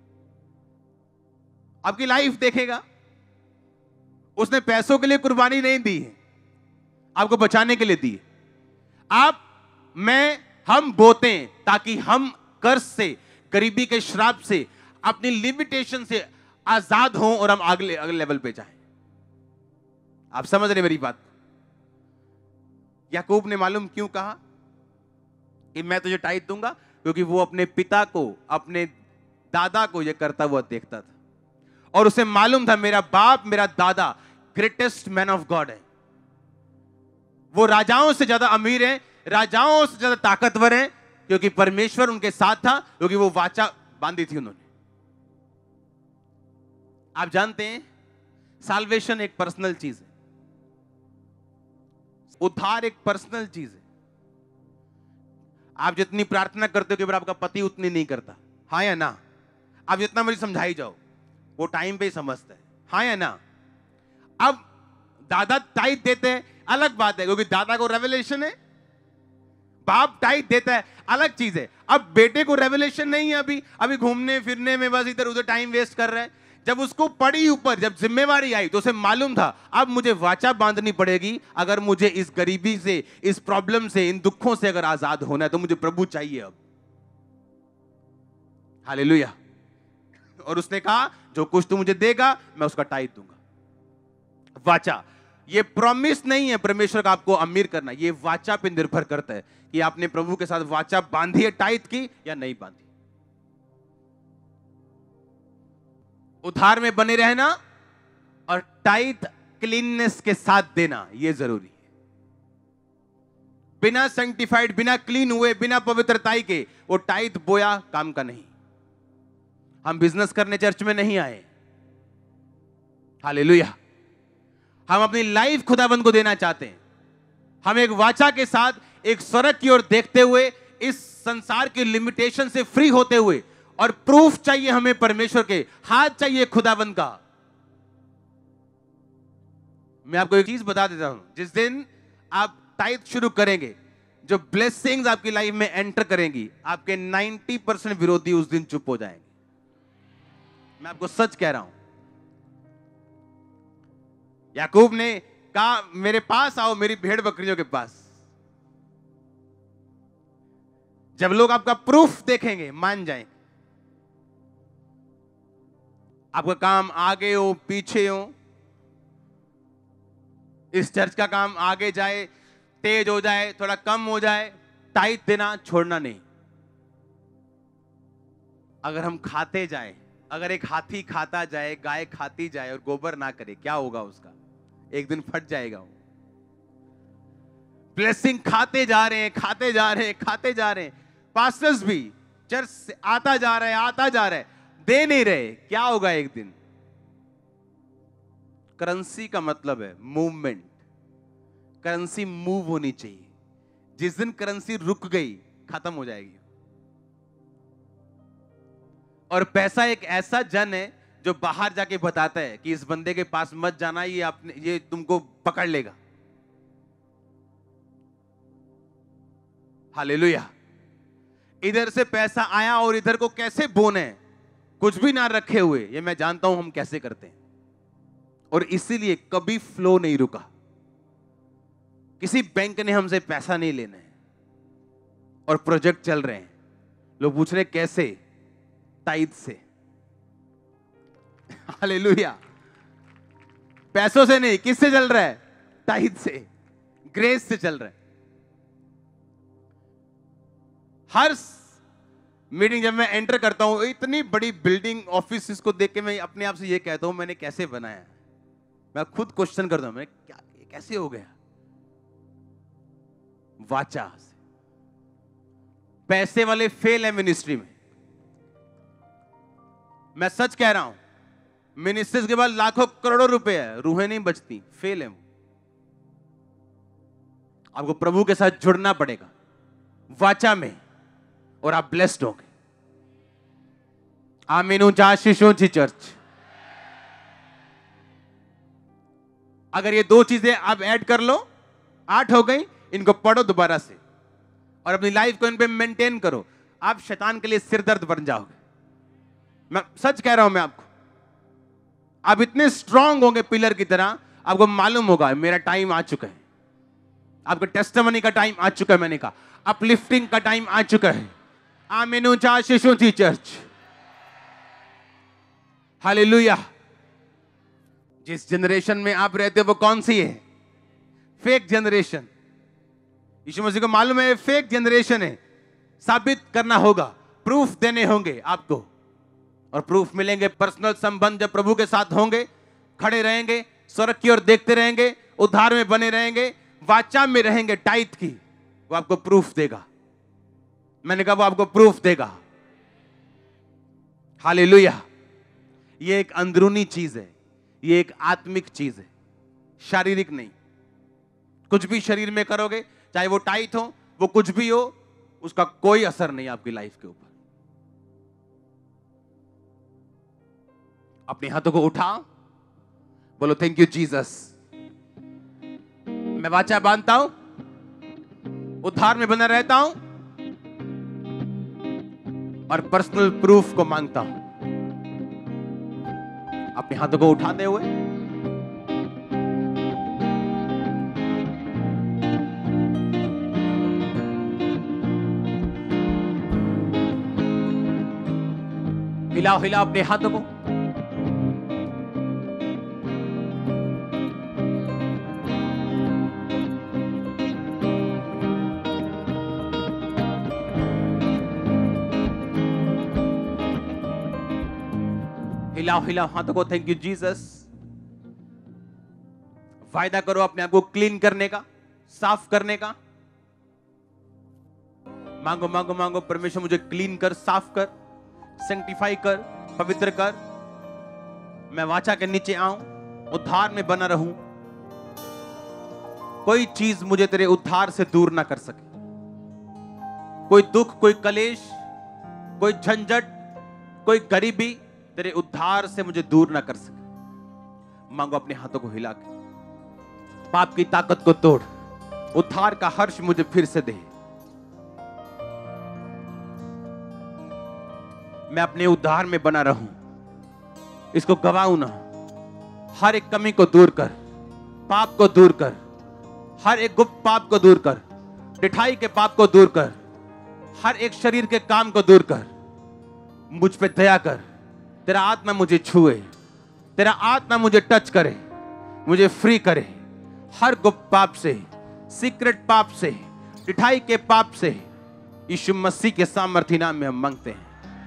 आपकी लाइफ देखेगा। उसने पैसों के लिए कुर्बानी नहीं दी है, आपको बचाने के लिए दी है। आप, मैं, हम बोते हैं ताकि हम कर्ज से, गरीबी के श्राप से, अपनी लिमिटेशन से आजाद हों और हम अगले अगले लेवल पे जाएं। आप समझ रहे मेरी बात? याकूब ने मालूम क्यों कहा कि मैं तुझे टाइथ दूंगा? क्योंकि वो अपने पिता को, अपने दादा को यह करता हुआ देखता था, और उसे मालूम था मेरा बाप, मेरा दादा ग्रेटेस्ट मैन ऑफ गॉड है। वो राजाओं से ज्यादा अमीर है, राजाओं से ज्यादा ताकतवर है, क्योंकि परमेश्वर उनके साथ था, क्योंकि वो वाचा बांधी थी उन्होंने। आप जानते हैं साल्वेशन एक पर्सनल चीज है, उद्धार एक पर्सनल चीज है। आप जितनी प्रार्थना करते हो कि आपका पति उतनी नहीं करता, हाँ या ना? आप जितना मुझे समझाई जाओ, वो टाइम पे ही समझता है, हाँ या ना? अब दादा टाइथ देते हैं, अलग बात है, क्योंकि दादा को रेवलेशन है। बाप टाइथ देता है, अलग चीज है। अब बेटे को रेवलेशन नहीं है, अभी अभी घूमने फिरने में बस इधर उधर टाइम वेस्ट कर रहा है। जब उसको पड़ी ऊपर, जब जिम्मेवारी आई, तो उसे मालूम था अब मुझे वाचा बांधनी पड़ेगी। अगर मुझे इस गरीबी से, इस प्रॉब्लम से, इन दुखों से अगर आजाद होना है, तो मुझे प्रभु चाहिए अब। हालेलुया। और उसने कहा जो कुछ तू मुझे देगा मैं उसका टाइट दूंगा। वाचा, ये प्रॉमिस नहीं है परमेश्वर का आपको अमीर करना, ये वाचा पे निर्भर करता है कि आपने प्रभु के साथ वाचा बांधी है, टाइट की या नहीं बांधी। उधार में बने रहना और टाइट क्लीननेस के साथ देना ये जरूरी है। बिना सैंक्टिफाइड, बिना क्लीन हुए, बिना पवित्रताई के वो टाइट बोया काम का नहीं। हम बिजनेस करने चर्च में नहीं आए, हालेलुया। हम अपनी लाइफ खुदाबंद को देना चाहते हैं। हम एक वाचा के साथ एक स्वर्ग की ओर देखते हुए, इस संसार की लिमिटेशन से फ्री होते हुए, और प्रूफ चाहिए हमें परमेश्वर के, हाथ चाहिए खुदाबंद का। मैं आपको एक चीज बता देता हूं, जिस दिन आप टाइट शुरू करेंगे, जो ब्लेसिंग्स आपकी लाइफ में एंटर करेंगी, आपके नब्बे परसेंट विरोधी उस दिन चुप हो जाएंगे। मैं आपको सच कह रहा हूं। याकूब ने कहा मेरे पास आओ, मेरी भेड़ बकरियों के पास। जब लोग आपका प्रूफ देखेंगे मान जाएंगे। आपका काम आगे हो पीछे हो, इस चर्च का काम आगे जाए, तेज हो जाए, थोड़ा कम हो जाए, टाइट देना छोड़ना नहीं। अगर हम खाते जाए, अगर एक हाथी खाता जाए, गाय खाती जाए और गोबर ना करे, क्या होगा उसका? एक दिन फट जाएगा वो। ब्लेसिंग खाते जा रहे हैं, खाते जा रहे हैं, खाते जा रहे हैं, पास्टर्स भी चर्च से आता जा रहा है, आता जा रहा है, दे नहीं रहे, क्या होगा एक दिन? करेंसी का मतलब है मूवमेंट। करेंसी मूव होनी चाहिए। जिस दिन करेंसी रुक गई, खत्म हो जाएगी। और पैसा एक ऐसा जन है जो बाहर जाके बताता है कि इस बंदे के पास मत जाना, ये आपने ये तुमको पकड़ लेगा। हालेलुया। इधर से पैसा आया और इधर को कैसे बोने, कुछ भी ना रखे हुए, ये मैं जानता हूं हम कैसे करते हैं। और इसीलिए कभी फ्लो नहीं रुका। किसी बैंक ने हमसे पैसा नहीं लेना है और प्रोजेक्ट चल रहे हैं। लोग पूछ रहे कैसे? टाइट से। हालेलुया। पैसों से नहीं, किससे चल रहा है? टाइट से, ग्रेस से चल रहा है। हर मीटिंग जब मैं एंटर करता हूं, इतनी बड़ी बिल्डिंग, ऑफिस को देख के मैं अपने आप से ये कहता हूं मैंने कैसे बनाया। मैं खुद क्वेश्चन करता हूं, मैं क्या कैसे हो गया? वाचा से। पैसे वाले फेल है मिनिस्ट्री में। मैं सच कह रहा हूं, मिनिस्ट्रीज के बाद लाखों करोड़ों रुपए है, रूहें नहीं बचती, फेल है वो। आपको प्रभु के साथ जुड़ना पड़ेगा वाचा में, और आप ब्लेस्ड होंगे। आमीन। ऊंचा आशीष ऊंची चर्च। अगर ये दो चीजें आप ऐड कर लो, आठ हो गई। इनको पढ़ो दोबारा से और अपनी लाइफ को इन पे मेंटेन करो। आप शैतान के लिए सिरदर्द बन जाओगे। मैं सच कह रहा हूं। मैं आपको, आप इतने स्ट्रांग होंगे पिलर की तरह। आपको मालूम होगा मेरा टाइम आ चुका है। आपका टेस्टिमनी का टाइम आ चुका है। मैंने कहा अपलिफ्टिंग का टाइम आ चुका है। आमीन। ऊंचा आशीष ऊंची चर्च। हालेलुया। जिस जनरेशन में आप रहते हो वो कौन सी है? Fake generation. यीशु मसीह को मालूम है फेक जनरेशन है। साबित करना होगा, प्रूफ देने होंगे आपको, और प्रूफ मिलेंगे पर्सनल संबंध जब प्रभु के साथ होंगे, खड़े रहेंगे, स्वर्ग की ओर देखते रहेंगे, उद्धार में बने रहेंगे, वाचा में रहेंगे टाइट की, वो आपको प्रूफ देगा। मैंने कहा वो आपको प्रूफ देगा। हालेलुया। ये एक अंदरूनी चीज है, ये एक आत्मिक चीज है, शारीरिक नहीं। कुछ भी शरीर में करोगे, चाहे वो टाइट हो, वो कुछ भी हो, उसका कोई असर नहीं आपकी लाइफ के ऊपर। अपने हाथों को उठाओ, बोलो थैंक यू जीसस। मैं वाचा बांधता हूं, उद्धार में बना रहता हूं और पर्सनल प्रूफ को मांगता हूं। अपने हाथों को उठाते हुए हिलाओ हिलाओ अपने हाथों को। हिलाओ हिलाओ हाथों को। Thank you Jesus. वायदा करो अपने आप को क्लीन करने का, साफ करने का। मांगो मांगो मांगो, परमेश्वर मुझे क्लीन कर, साफ कर, सेंटिफाई कर, पवित्र कर। मैं वाचा के नीचे आऊं, उद्धार में बना रहूं। कोई चीज मुझे तेरे उद्धार से दूर ना कर सके। कोई दुख, कोई कलेश, कोई झंझट, कोई गरीबी तेरे उद्धार से मुझे दूर ना कर सके। मांगो अपने हाथों को हिला के। पाप की ताकत को तोड़, उद्धार का हर्ष मुझे फिर से दे। मैं अपने उद्धार में बना रहूं, इसको गवाऊं ना। हर एक कमी को दूर कर, पाप को दूर कर, हर एक गुप्त पाप को दूर कर, टिठाई के पाप को दूर कर, हर एक शरीर के काम को दूर कर। मुझ पे दया कर। तेरा आत्मा मुझे छुए, तेरा आत्मा मुझे टच करे, मुझे फ्री करे हर गुप्त पाप से, सीक्रेट पाप से, टिठाई के पाप से। यीशु मसीह के सामर्थ्य नाम में हम मांगते हैं।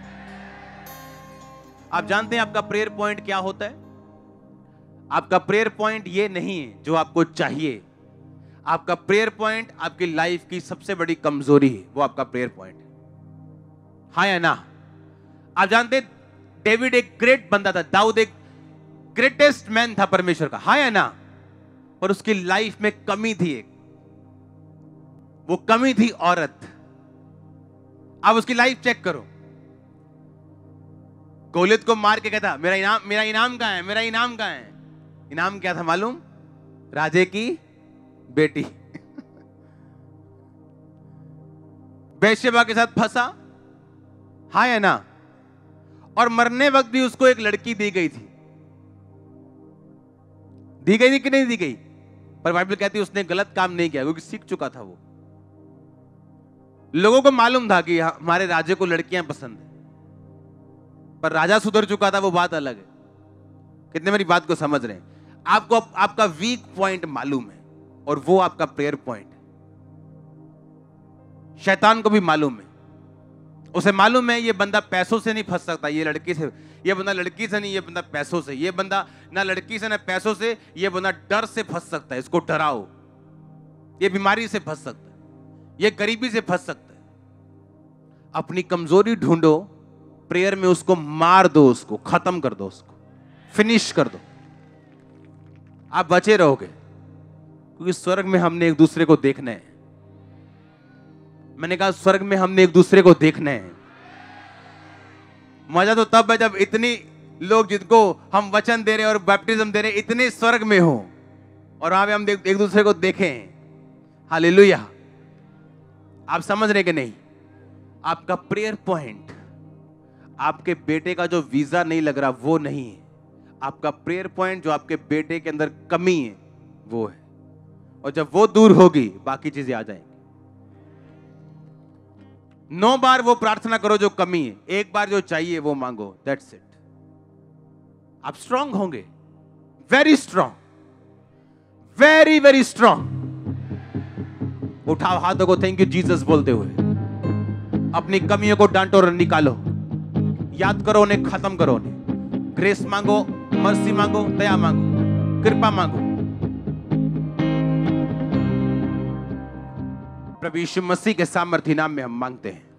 आप जानते हैं आपका प्रेयर पॉइंट क्या होता है? आपका प्रेयर पॉइंट ये नहीं है जो आपको चाहिए। आपका प्रेयर पॉइंट आपकी लाइफ की सबसे बड़ी कमजोरी है, वो आपका प्रेयर पॉइंट है। हाँ या ना? आप जानते हैं डेविड एक ग्रेट बंदा था, दाऊद एक ग्रेटेस्ट मैन था परमेश्वर का। हाँ या ना? पर उसकी लाइफ में कमी थी एक, वो कमी थी औरत। आप उसकी लाइफ चेक करो। गोलियत को मार के कहता मेरा इनाम, मेरा इनाम कहां है, मेरा इनाम कहां है? इनाम क्या था मालूम? राजे की बेटी। बैशेबा के साथ फंसा। हाँ या ना? और मरने वक्त भी उसको एक लड़की दी गई थी। दी गई थी कि नहीं दी गई? पर बाइबल कहती है उसने गलत काम नहीं किया, क्योंकि सीख चुका था वो। लोगों को मालूम था कि हमारे राजे को लड़कियां पसंद है, पर राजा सुधर चुका था, वो बात अलग है। कितने मेरी बात को समझ रहे हैं? आपको आपका वीक पॉइंट मालूम है, और वो आपका प्रेयर पॉइंट है। शैतान को भी मालूम है। उसे मालूम है ये बंदा पैसों से नहीं फंस सकता, ये लड़की से, ये बंदा लड़की से नहीं, ये बंदा पैसों से, ये बंदा ना लड़की से ना पैसों से, ये बंदा डर से फंस सकता है, इसको डराओ। ये बीमारी से फंस सकता है, ये गरीबी से फंस सकता है। अपनी कमजोरी ढूंढो, प्रेयर में उसको मार दो, उसको खत्म कर दो, उसको फिनिश कर दो। आप बचे रहोगे, क्योंकि स्वर्ग में हमने एक दूसरे को देखना है। मैंने कहा स्वर्ग में हमने एक दूसरे को देखना है। मजा तो तब है जब इतनी लोग जिनको हम वचन दे रहे हैं और बैप्टिज्म दे रहे हैं, इतने स्वर्ग में हो और वहां पे हम एक दूसरे को देखें। हालेलुया। आप समझ रहे कि नहीं? आपका प्रेयर पॉइंट, आपके बेटे का जो वीजा नहीं लग रहा वो नहीं है। आपका प्रेयर पॉइंट जो आपके बेटे के अंदर कमी है वो है। और जब वो दूर होगी बाकी चीजें आ जाएंगी। नौ बार वो प्रार्थना करो जो कमी है, एक बार जो चाहिए वो मांगो। That's it. आप स्ट्रांग होंगे, very strong, very very strong. उठाओ हाथों को थैंक यू जीसस बोलते हुए अपनी कमियों को डांटो और निकालो। याद करो उन्हें, खत्म करो उन्हें। ग्रेस मांगो, मर्सी मांगो, दया मांगो, कृपा मांगो। प्रभु यीशु मसीह के सामर्थ्य नाम में हम मांगते हैं।